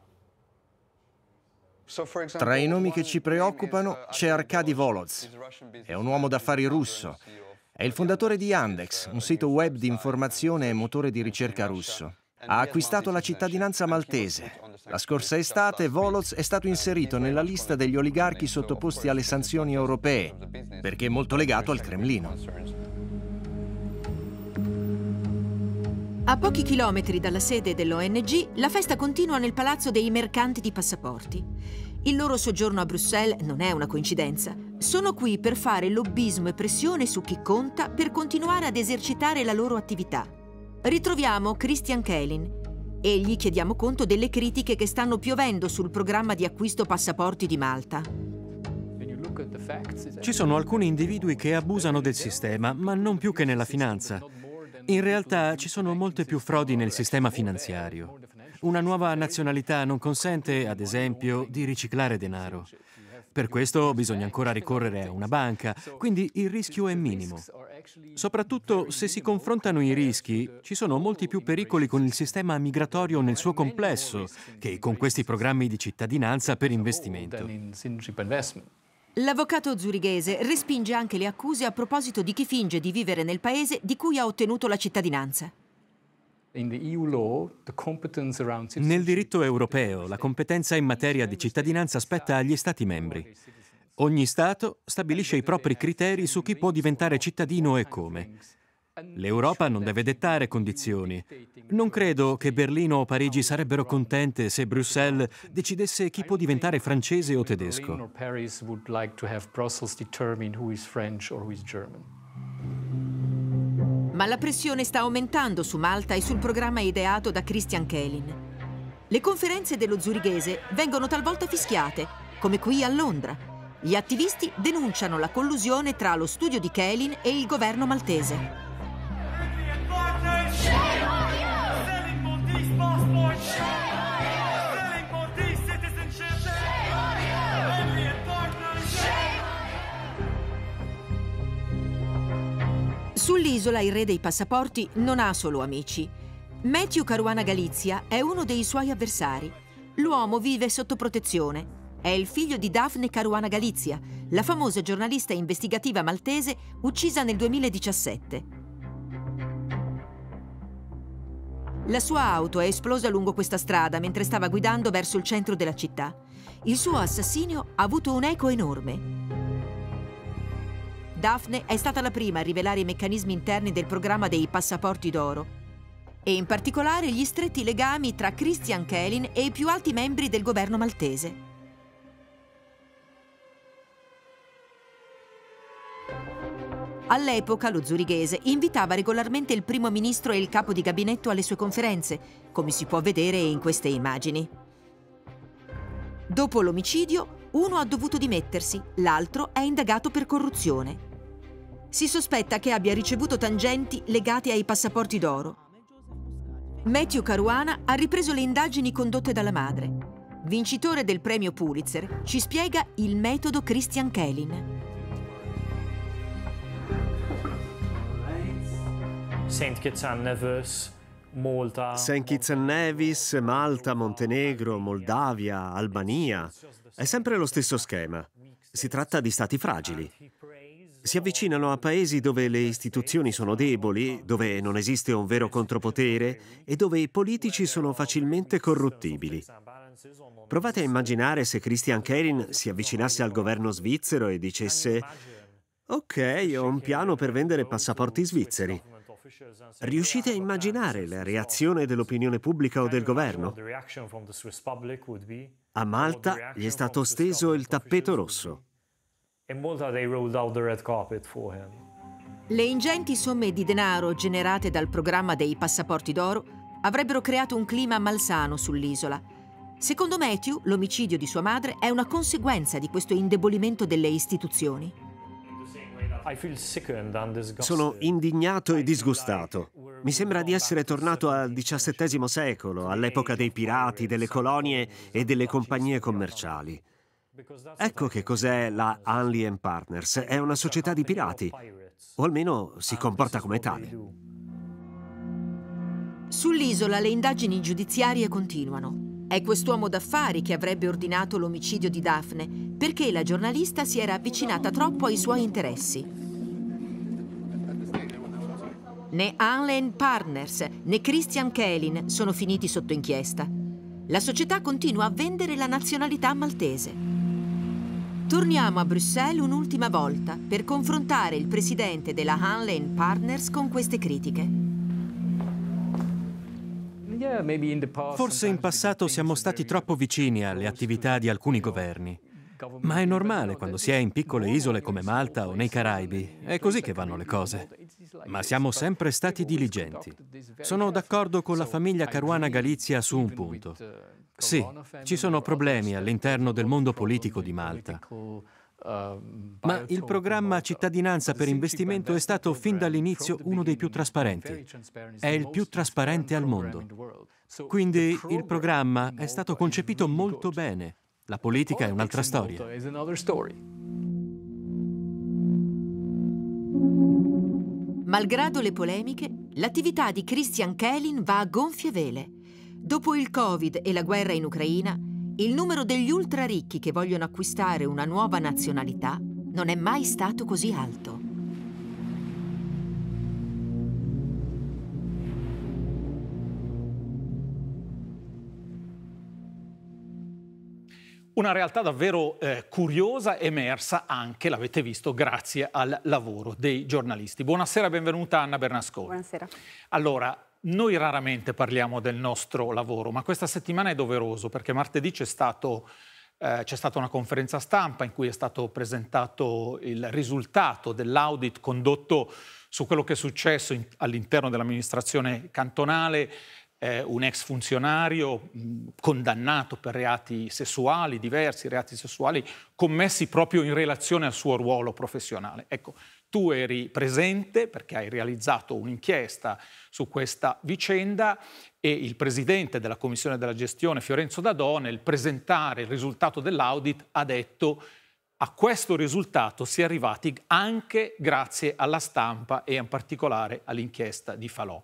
Tra i nomi che ci preoccupano c'è Arkady Voloz. È un uomo d'affari russo. È il fondatore di Yandex, un sito web di informazione e motore di ricerca russo. Ha acquistato la cittadinanza maltese. La scorsa estate Voloz è stato inserito nella lista degli oligarchi sottoposti alle sanzioni europee, perché è molto legato al Cremlino. A pochi chilometri dalla sede dell'O N G, la festa continua nel palazzo dei mercanti di passaporti. Il loro soggiorno a Bruxelles non è una coincidenza. Sono qui per fare lobbismo e pressione su chi conta per continuare ad esercitare la loro attività. Ritroviamo Christian Kehlin e gli chiediamo conto delle critiche che stanno piovendo sul programma di acquisto passaporti di Malta. Ci sono alcuni individui che abusano del sistema, ma non più che nella finanza. In realtà ci sono molte più frodi nel sistema finanziario. Una nuova nazionalità non consente, ad esempio, di riciclare denaro. Per questo bisogna ancora ricorrere a una banca, quindi il rischio è minimo. Soprattutto se si confrontano i rischi, ci sono molti più pericoli con il sistema migratorio nel suo complesso che con questi programmi di cittadinanza per investimento. L'avvocato zurighese respinge anche le accuse a proposito di chi finge di vivere nel paese di cui ha ottenuto la cittadinanza. Nel diritto europeo, la competenza in materia di cittadinanza spetta agli Stati membri. Ogni Stato stabilisce i propri criteri su chi può diventare cittadino e come. L'Europa non deve dettare condizioni. Non credo che Berlino o Parigi sarebbero contente se Bruxelles decidesse chi può diventare francese o tedesco. Ma la pressione sta aumentando su Malta e sul programma ideato da Christian Kehlin. Le conferenze dello zurighese vengono talvolta fischiate, come qui a Londra. Gli attivisti denunciano la collusione tra lo studio di Kehlin e il governo maltese. Sull'isola il re dei passaporti non ha solo amici. Matthew Caruana Galizia è uno dei suoi avversari. L'uomo vive sotto protezione. È il figlio di Daphne Caruana Galizia, la famosa giornalista investigativa maltese uccisa nel duemiladiciassette. La sua auto è esplosa lungo questa strada mentre stava guidando verso il centro della città. Il suo assassinio ha avuto un'eco enorme. Daphne è stata la prima a rivelare i meccanismi interni del programma dei passaporti d'oro e in particolare gli stretti legami tra Christian Kehlin e i più alti membri del governo maltese. All'epoca lo zurighese invitava regolarmente il primo ministro e il capo di gabinetto alle sue conferenze, come si può vedere in queste immagini. Dopo l'omicidio, uno ha dovuto dimettersi, l'altro è indagato per corruzione. Si sospetta che abbia ricevuto tangenti legati ai passaporti d'oro. Matthew Caruana ha ripreso le indagini condotte dalla madre. vincitore del premio Pulitzer, ci spiega il metodo Christian Kehlin. Saint Kitts and Nevis, Malta. Saint Kitts and Nevis, Malta, Montenegro, Moldavia, Albania. È sempre lo stesso schema. Si tratta di stati fragili. Si avvicinano a paesi dove le istituzioni sono deboli, dove non esiste un vero contropotere e dove i politici sono facilmente corruttibili. Provate a immaginare se Christian Kehlin si avvicinasse al governo svizzero e dicesse: «Ok, ho un piano per vendere passaporti svizzeri». Riuscite a immaginare la reazione dell'opinione pubblica o del governo? A Malta gli è stato steso il tappeto rosso. Le ingenti somme di denaro generate dal programma dei passaporti d'oro avrebbero creato un clima malsano sull'isola. Secondo Matthew, l'omicidio di sua madre è una conseguenza di questo indebolimento delle istituzioni. Sono indignato e disgustato. Mi sembra di essere tornato al diciassettesimo secolo, all'epoca dei pirati, delle colonie e delle compagnie commerciali. Ecco che cos'è la Hanley and Partners. È una società di pirati, o almeno si comporta come tale. Sull'isola le indagini giudiziarie continuano. È quest'uomo d'affari che avrebbe ordinato l'omicidio di Daphne, perché la giornalista si era avvicinata troppo ai suoi interessi. Né Hanley and Partners né Christian Kehlin sono finiti sotto inchiesta. La società continua a vendere la nazionalità maltese. Torniamo a Bruxelles un'ultima volta per confrontare il presidente della Hanley and Partners con queste critiche. Forse in passato siamo stati troppo vicini alle attività di alcuni governi. Ma è normale quando si è in piccole isole come Malta o nei Caraibi. È così che vanno le cose. Ma siamo sempre stati diligenti. Sono d'accordo con la famiglia Caruana Galizia su un punto. Sì, ci sono problemi all'interno del mondo politico di Malta. Ma il programma Cittadinanza per investimento è stato fin dall'inizio uno dei più trasparenti. È il più trasparente al mondo. Quindi il programma è stato concepito molto bene. La politica è un'altra storia. Malgrado le polemiche, l'attività di Christian Kehlin va a gonfie vele. Dopo il Covid e la guerra in Ucraina, il numero degli ultraricchi che vogliono acquistare una nuova nazionalità non è mai stato così alto. Una realtà davvero eh, curiosa, emersa anche, l'avete visto, grazie al lavoro dei giornalisti. Buonasera, benvenuta Anna Bernasconi. Buonasera. Allora, noi raramente parliamo del nostro lavoro, ma questa settimana è doveroso perché martedì c'è stato, eh, c'è stata una conferenza stampa in cui è stato presentato il risultato dell'audit condotto su quello che è successo all'interno dell'amministrazione cantonale. Eh, un ex funzionario mh, condannato per reati sessuali, diversi reati sessuali commessi proprio in relazione al suo ruolo professionale. Ecco, tu eri presente perché hai realizzato un'inchiesta su questa vicenda e il presidente della Commissione della Gestione, Fiorenzo Dadò, nel presentare il risultato dell'audit ha detto: a questo risultato si è arrivati anche grazie alla stampa e in particolare all'inchiesta di Falò.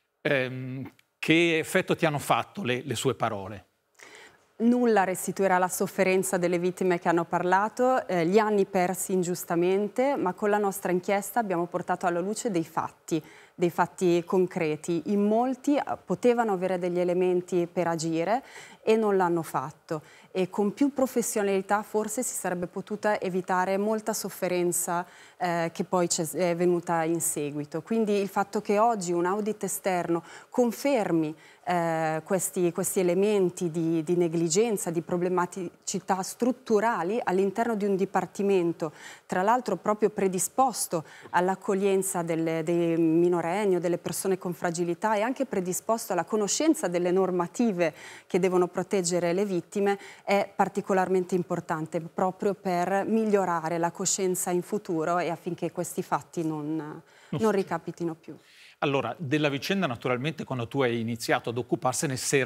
Ehm, Che effetto ti hanno fatto le, le sue parole? Nulla restituirà la sofferenza delle vittime che hanno parlato, eh, gli anni persi ingiustamente, ma con la nostra inchiesta abbiamo portato alla luce dei fatti, dei fatti concreti. In molti potevano avere degli elementi per agire e non l'hanno fatto. E con più professionalità forse si sarebbe potuta evitare molta sofferenza eh, che poi è venuta in seguito. Quindi il fatto che oggi un audit esterno confermi eh, questi, questi elementi di, di negligenza, di problematicità strutturali all'interno di un dipartimento, tra l'altro proprio predisposto all'accoglienza dei minorenni o delle persone con fragilità e anche predisposto alla conoscenza delle normative che devono proteggere le vittime, è particolarmente importante proprio per migliorare la coscienza in futuro e affinché questi fatti non, non ricapitino più. Allora, della vicenda naturalmente quando tu hai iniziato ad occuparsene si era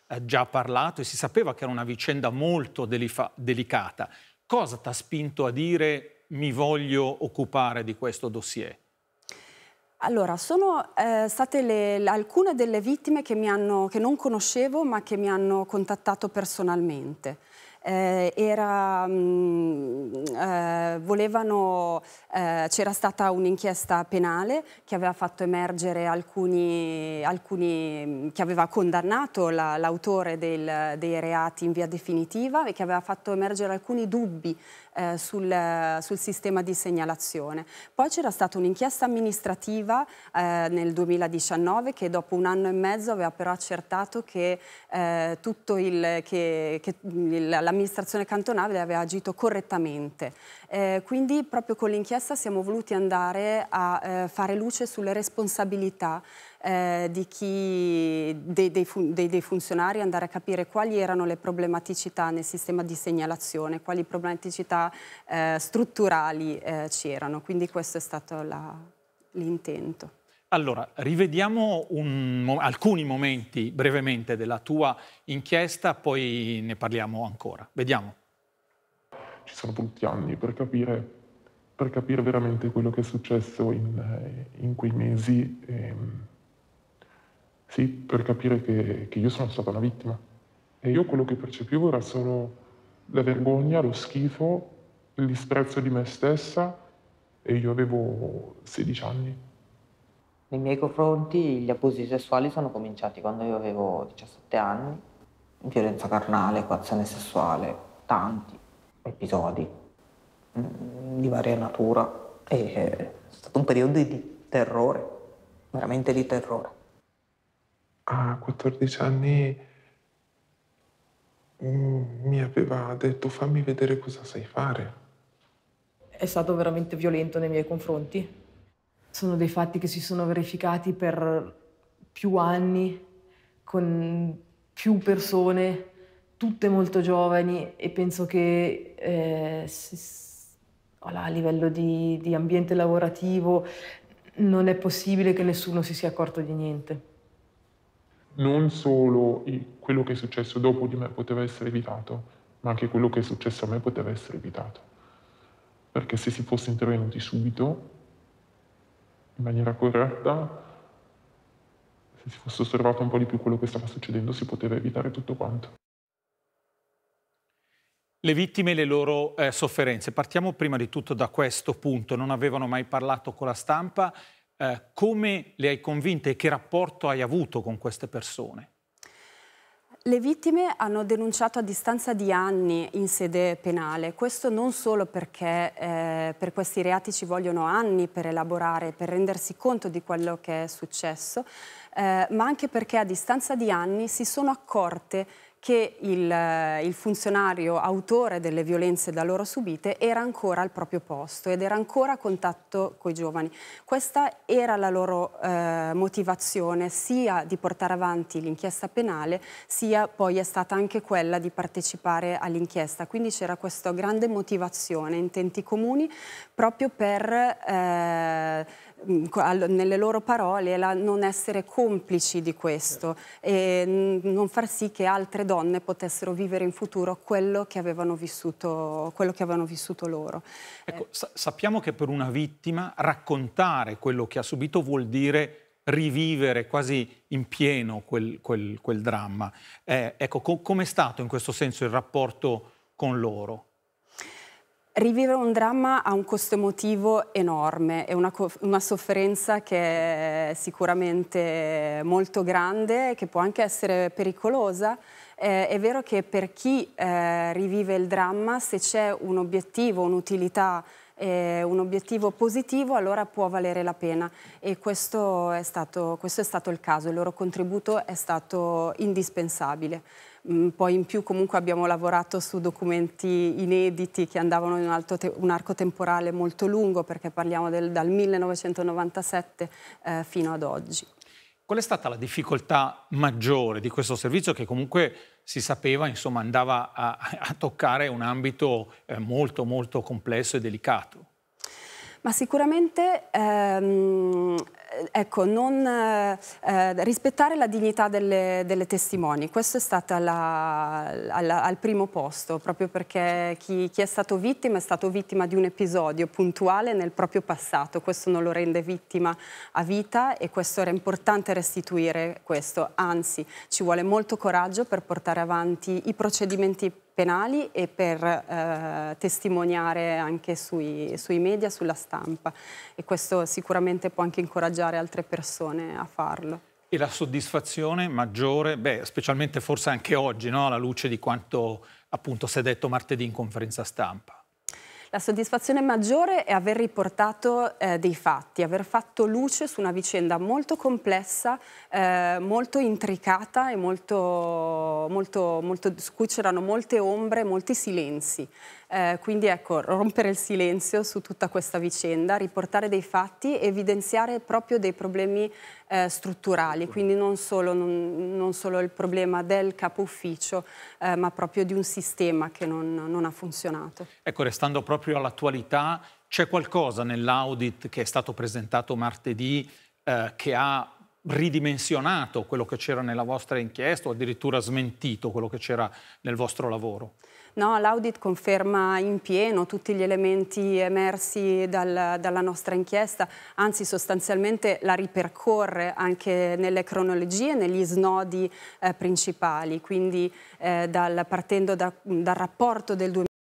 eh, già parlato e si sapeva che era una vicenda molto delicata. Cosa ti ha spinto a dire mi voglio occupare di questo dossier? Allora, sono eh, state le, le, alcune delle vittime che, mi hanno, che non conoscevo ma che mi hanno contattato personalmente. Eh, era, mh, eh, volevano, eh, c'era stata un'inchiesta penale che aveva fatto emergere alcuni, alcuni che aveva condannato la, l'autore del, dei reati in via definitiva e che aveva fatto emergere alcuni dubbi eh, sul, sul sistema di segnalazione. Poi c'era stata un'inchiesta amministrativa eh, nel duemiladiciannove che dopo un anno e mezzo aveva però accertato che eh, tutto il, che, che il, la l'amministrazione cantonale aveva agito correttamente. Eh, quindi proprio con l'inchiesta siamo voluti andare a eh, fare luce sulle responsabilità eh, di chi, dei, dei, dei, dei funzionari, andare a capire quali erano le problematicità nel sistema di segnalazione, quali problematicità eh, strutturali eh, c'erano. Quindi questo è stato la, l'intento. Allora, rivediamo un, alcuni momenti brevemente della tua inchiesta, poi ne parliamo ancora. Vediamo. Ci sono voluti anni per capire, per capire veramente quello che è successo in, in quei mesi. E, sì, per capire che, che io sono stata una vittima. E io quello che percepivo era solo la vergogna, lo schifo, il disprezzo di me stessa, e io avevo sedici anni. Nei miei confronti gli abusi sessuali sono cominciati quando io avevo diciassette anni, violenza carnale, coazione sessuale, tanti episodi mh, di varia natura. E è stato un periodo di terrore, veramente di terrore. A quattordici anni mh, mi aveva detto fammi vedere cosa sai fare. È stato veramente violento nei miei confronti. Sono dei fatti che si sono verificati per più anni, con più persone, tutte molto giovani, e penso che eh, a livello di, di ambiente lavorativo non è possibile che nessuno si sia accorto di niente. Non solo quello che è successo dopo di me poteva essere evitato, ma anche quello che è successo a me poteva essere evitato. Perché se si fosse intervenuti subito, in maniera corretta, se si fosse osservato un po' di più quello che stava succedendo, si poteva evitare tutto quanto. Le vittime e le loro eh, sofferenze. Partiamo prima di tutto da questo punto. Non avevano mai parlato con la stampa. Eh, come le hai convinte e che rapporto hai avuto con queste persone? Le vittime hanno denunciato a distanza di anni in sede penale, questo non solo perché eh, per questi reati ci vogliono anni per elaborare, per rendersi conto di quello che è successo, eh, ma anche perché a distanza di anni si sono accorte che il, il funzionario autore delle violenze da loro subite era ancora al proprio posto ed era ancora a contatto con i giovani. Questa era la loro eh, motivazione, sia di portare avanti l'inchiesta penale, sia poi è stata anche quella di partecipare all'inchiesta. Quindi c'era questa grande motivazione, intenti comuni, proprio per... Eh, nelle loro parole, la non essere complici di questo e non far sì che altre donne potessero vivere in futuro quello che avevano vissuto, quello che avevano vissuto loro. Ecco, sa- sappiamo che per una vittima raccontare quello che ha subito vuol dire rivivere quasi in pieno quel, quel, quel dramma. Eh, ecco, co- com'è stato in questo senso il rapporto con loro? Rivivere un dramma ha un costo emotivo enorme, è una, una sofferenza che è sicuramente molto grande, che può anche essere pericolosa. Eh, è vero che per chi eh, rivive il dramma, se c'è un obiettivo, un'utilità, eh, un obiettivo positivo, allora può valere la pena. E questo è stato, questo è stato il caso, il loro contributo è stato indispensabile. Poi in più comunque abbiamo lavorato su documenti inediti che andavano in un, alto te- un arco temporale molto lungo, perché parliamo del, dal millenovecentonovantasette eh, fino ad oggi. Qual è stata la difficoltà maggiore di questo servizio che comunque si sapeva, insomma, andava a, a toccare un ambito eh, molto molto complesso e delicato? Ma sicuramente ehm, ecco, non eh, rispettare la dignità delle, delle testimoni, questo è stato alla, alla, al primo posto, proprio perché chi, chi è stato vittima è stato vittima di un episodio puntuale nel proprio passato, questo non lo rende vittima a vita e questo era importante restituire questo, anzi ci vuole molto coraggio per portare avanti i procedimenti penali e per eh, testimoniare anche sui, sui media, sulla stampa e questo sicuramente può anche incoraggiare altre persone a farlo. E la soddisfazione maggiore, beh, specialmente forse anche oggi, no? Alla luce di quanto appunto si è detto martedì in conferenza stampa. La soddisfazione maggiore è aver riportato eh, dei fatti, aver fatto luce su una vicenda molto complessa, eh, molto intricata e molto, molto, molto, su cui c'erano molte ombre, molti silenzi. Eh, quindi ecco, rompere il silenzio su tutta questa vicenda, riportare dei fatti, evidenziare proprio dei problemi eh, strutturali, quindi non solo, non, non solo il problema del capo ufficio, eh, ma proprio di un sistema che non, non ha funzionato. Ecco, restando proprio all'attualità, c'è qualcosa nell'audit che è stato presentato martedì eh, che ha ridimensionato quello che c'era nella vostra inchiesta o addirittura smentito quello che c'era nel vostro lavoro? No, l'audit conferma in pieno tutti gli elementi emersi dal, dalla nostra inchiesta, anzi sostanzialmente la ripercorre anche nelle cronologie, negli snodi eh, principali, quindi eh, dal, partendo da, dal rapporto del duemila